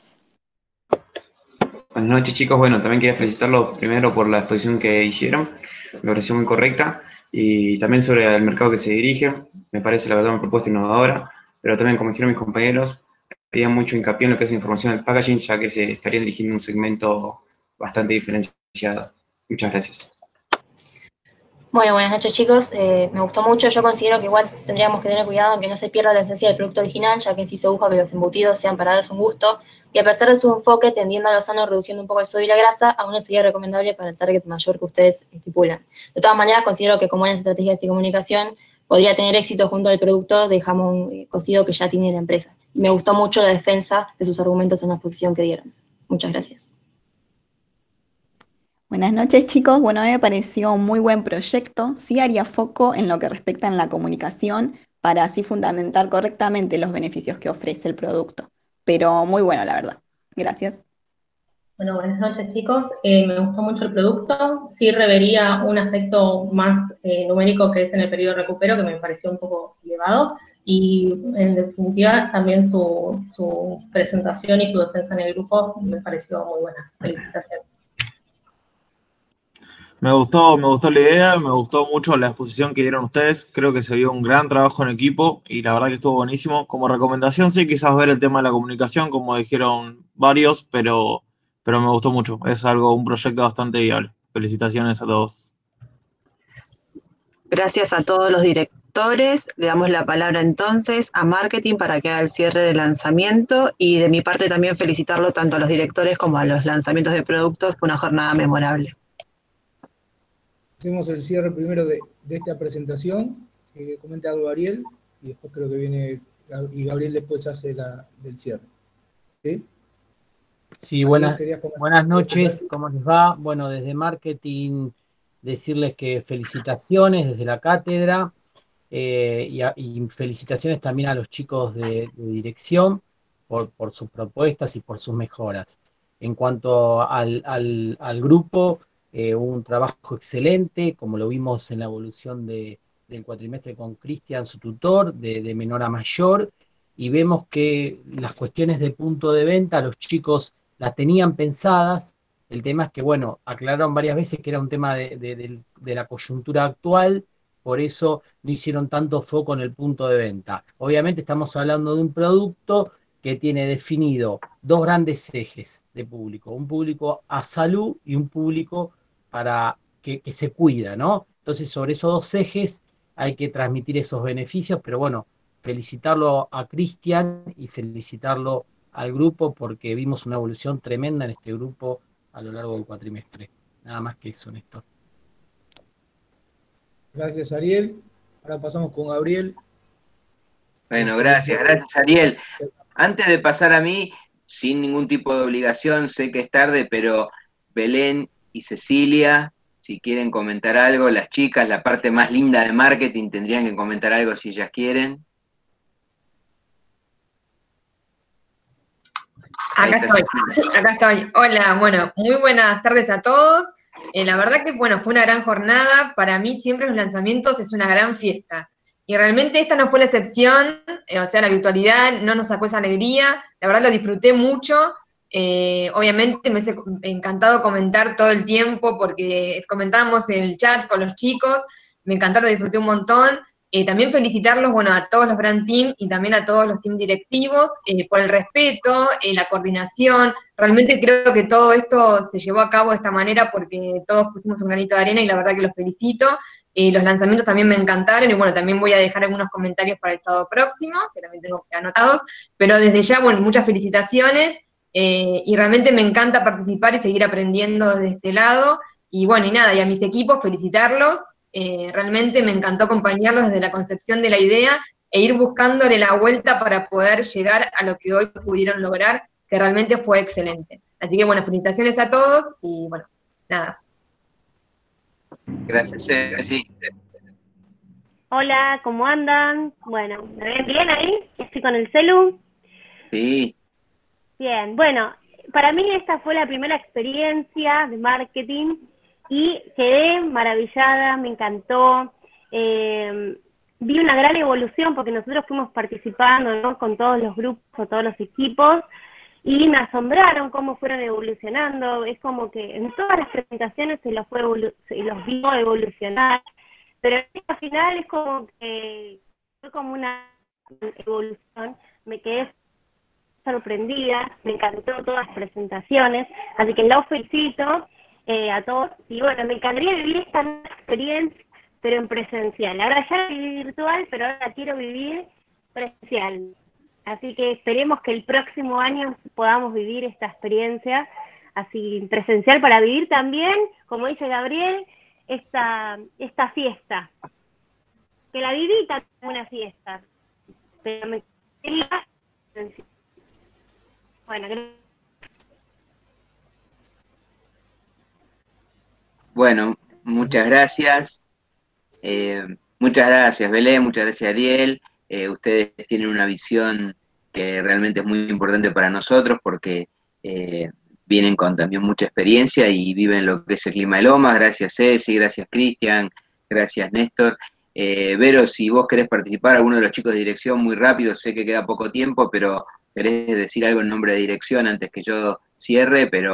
Buenas noches, chicos. Bueno, también quería felicitarlos primero por la exposición que hicieron, me pareció muy correcta, y también sobre el mercado que se dirige, me parece la verdad una propuesta innovadora, pero también, como dijeron mis compañeros, haría mucho hincapié en lo que es la información del packaging, ya que se estaría dirigiendo un segmento bastante diferenciado. Muchas gracias. Bueno, buenas noches, chicos. Eh, me gustó mucho. Yo considero que igual tendríamos que tener cuidado en que no se pierda la esencia del producto original, ya que en sí se busca que los embutidos sean para darse un gusto, y a pesar de su enfoque tendiendo a lo sano, reduciendo un poco el sodio y la grasa, aún no sería recomendable para el target mayor que ustedes estipulan. De todas maneras, considero que como buenas estrategias de comunicación podría tener éxito junto al producto de jamón cocido que ya tiene la empresa. Y me gustó mucho la defensa de sus argumentos en la exposición que dieron. Muchas gracias. Buenas noches, chicos. Bueno, a mí me pareció un muy buen proyecto. Sí haría foco en lo que respecta en la comunicación para así fundamentar correctamente los beneficios que ofrece el producto. Pero muy bueno, la verdad. Gracias. Bueno, buenas noches, chicos. Eh, me gustó mucho el producto. Sí revería un aspecto más eh, numérico que es en el periodo de recupero, que me pareció un poco elevado. Y en definitiva también su, su presentación y su defensa en el grupo me pareció muy buena. Felicitaciones. Me gustó, me gustó la idea, me gustó mucho la exposición que dieron ustedes. Creo que se vio un gran trabajo en equipo y la verdad que estuvo buenísimo. Como recomendación, sí, quizás ver el tema de la comunicación, como dijeron varios, pero, pero me gustó mucho. Es algo, un proyecto bastante viable. Felicitaciones a todos. Gracias a todos los directores. Le damos la palabra entonces a marketing para que haga el cierre del lanzamiento y de mi parte también felicitarlo tanto a los directores como a los lanzamientos de productos. Fue una jornada memorable. Hacemos el cierre primero de, de esta presentación, que comenta algo Ariel, y después creo que viene, y Gabriel después hace la del cierre. ¿Sí? Sí, buenas, buenas noches, ¿cómo les va? Bueno, desde marketing decirles que felicitaciones desde la cátedra eh, y, a, y felicitaciones también a los chicos de, de dirección por, por sus propuestas y por sus mejoras. En cuanto al, al, al grupo, Eh, un trabajo excelente, como lo vimos en la evolución de, del cuatrimestre con Cristian, su tutor, de, de menor a mayor, y vemos que las cuestiones de punto de venta, los chicos las tenían pensadas. El tema es que, bueno, aclararon varias veces que era un tema de, de, de, de la coyuntura actual, por eso no hicieron tanto foco en el punto de venta. Obviamente estamos hablando de un producto que tiene definido dos grandes ejes de público, un público a salud y un público para que, que se cuida, ¿no? Entonces, sobre esos dos ejes hay que transmitir esos beneficios, pero bueno, felicitarlo a Cristian y felicitarlo al grupo porque vimos una evolución tremenda en este grupo a lo largo del cuatrimestre. Nada más que eso, Néstor. Gracias, Ariel. Ahora pasamos con Gabriel. Bueno, gracias, gracias, Ariel. Antes de pasar a mí, sin ningún tipo de obligación, sé que es tarde, pero Belén y Cecilia, si quieren comentar algo, las chicas, la parte más linda de marketing, tendrían que comentar algo si ellas quieren. Acá estoy, sí, acá estoy. Hola, bueno, muy buenas tardes a todos. Eh, la verdad que, bueno, fue una gran jornada. Para mí siempre los lanzamientos es una gran fiesta. Y realmente esta no fue la excepción, eh, o sea, la virtualidad no nos sacó esa alegría. La verdad lo disfruté mucho. Eh, obviamente me ha encantado comentar todo el tiempo porque comentábamos en el chat con los chicos, me encantó, lo disfruté un montón. Eh, también felicitarlos, bueno, a todos los Brand Team y también a todos los team directivos eh, por el respeto, eh, la coordinación. Realmente creo que todo esto se llevó a cabo de esta manera porque todos pusimos un granito de arena y la verdad que los felicito. Eh, los lanzamientos también me encantaron y bueno, también voy a dejar algunos comentarios para el sábado próximo, que también tengo anotados, pero desde ya, bueno, muchas felicitaciones. Eh, y realmente me encanta participar y seguir aprendiendo desde este lado, y bueno, y nada, y a mis equipos felicitarlos, eh, realmente me encantó acompañarlos desde la concepción de la idea, e ir buscándole la vuelta para poder llegar a lo que hoy pudieron lograr, que realmente fue excelente. Así que bueno, felicitaciones a todos, y bueno, nada. Gracias, sí. Hola, ¿cómo andan? Bueno, ¿me ven bien ahí? ¿Estoy con el celu? Sí. Bien, bueno, para mí esta fue la primera experiencia de marketing y quedé maravillada, me encantó. Eh, vi una gran evolución porque nosotros fuimos participando, ¿no?, con todos los grupos, con todos los equipos, y me asombraron cómo fueron evolucionando. Es como que en todas las presentaciones se los, fue se los vio evolucionar, pero en esta final es como que fue como una evolución. Me quedé sorprendida, me encantó todas las presentaciones, así que los felicito eh, a todos, y bueno, me encantaría vivir esta experiencia, pero en presencial. Ahora ya viví virtual, pero ahora quiero vivir presencial, así que esperemos que el próximo año podamos vivir esta experiencia así presencial, para vivir también, como dice Gabriel, esta, esta fiesta, que la viví también una fiesta, pero me quería presencial. Bueno, bueno, muchas gracias. Eh, muchas gracias, Belén, muchas gracias, Ariel. Eh, ustedes tienen una visión que realmente es muy importante para nosotros porque eh, vienen con también mucha experiencia y viven lo que es el clima de Lomas. Gracias, Ceci, gracias, Cristian, gracias, Néstor. Eh, Vero, si vos querés participar, alguno de los chicos de dirección, muy rápido, sé que queda poco tiempo, pero querés decir algo en nombre de dirección antes que yo cierre, pero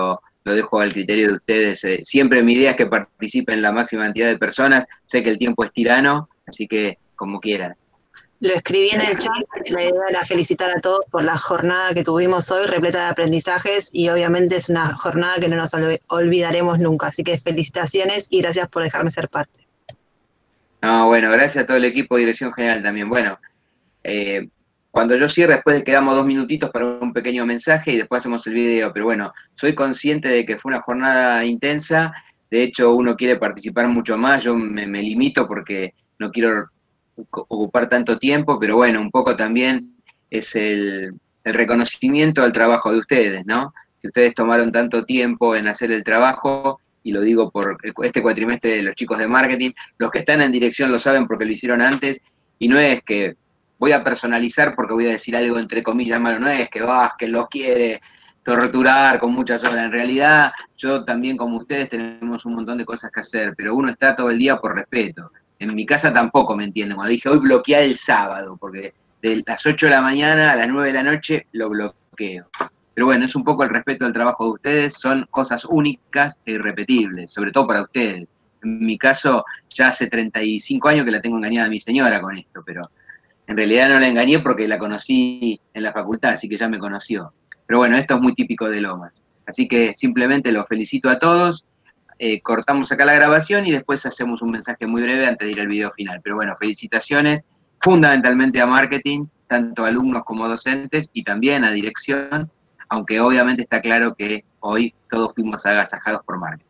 lo dejo al criterio de ustedes. Eh, siempre mi idea es que participen la máxima cantidad de personas, sé que el tiempo es tirano, así que como quieras. Lo escribí en el chat, la idea era felicitar a todos por la jornada que tuvimos hoy, repleta de aprendizajes, y obviamente es una jornada que no nos olvidaremos nunca, así que felicitaciones y gracias por dejarme ser parte. No, bueno, gracias a todo el equipo de Dirección General también. Bueno, eh, cuando yo cierre, después quedamos dos minutitos para un pequeño mensaje y después hacemos el video, pero bueno, soy consciente de que fue una jornada intensa, de hecho uno quiere participar mucho más, yo me, me limito porque no quiero ocupar tanto tiempo, pero bueno, un poco también es el, el reconocimiento al trabajo de ustedes, ¿no? Si ustedes tomaron tanto tiempo en hacer el trabajo, y lo digo por este cuatrimestre de los chicos de marketing, los que están en dirección lo saben porque lo hicieron antes, y no es que voy a personalizar porque voy a decir algo entre comillas malo, no es que Vázquez los quiere torturar con muchas horas, en realidad yo también como ustedes tenemos un montón de cosas que hacer, pero uno está todo el día por respeto. En mi casa tampoco me entienden, cuando dije hoy bloquear el sábado, porque de las ocho de la mañana a las nueve de la noche lo bloqueo. Pero bueno, es un poco el respeto al trabajo de ustedes, son cosas únicas e irrepetibles, sobre todo para ustedes. En mi caso, ya hace treinta y cinco años que la tengo engañada a mi señora con esto, pero en realidad no la engañé porque la conocí en la facultad, así que ya me conoció. Pero bueno, esto es muy típico de Lomas. Así que simplemente los felicito a todos. Eh, cortamos acá la grabación y después hacemos un mensaje muy breve antes de ir al video final. Pero bueno, felicitaciones fundamentalmente a marketing, tanto alumnos como docentes, y también a dirección, aunque obviamente está claro que hoy todos fuimos agasajados por marketing.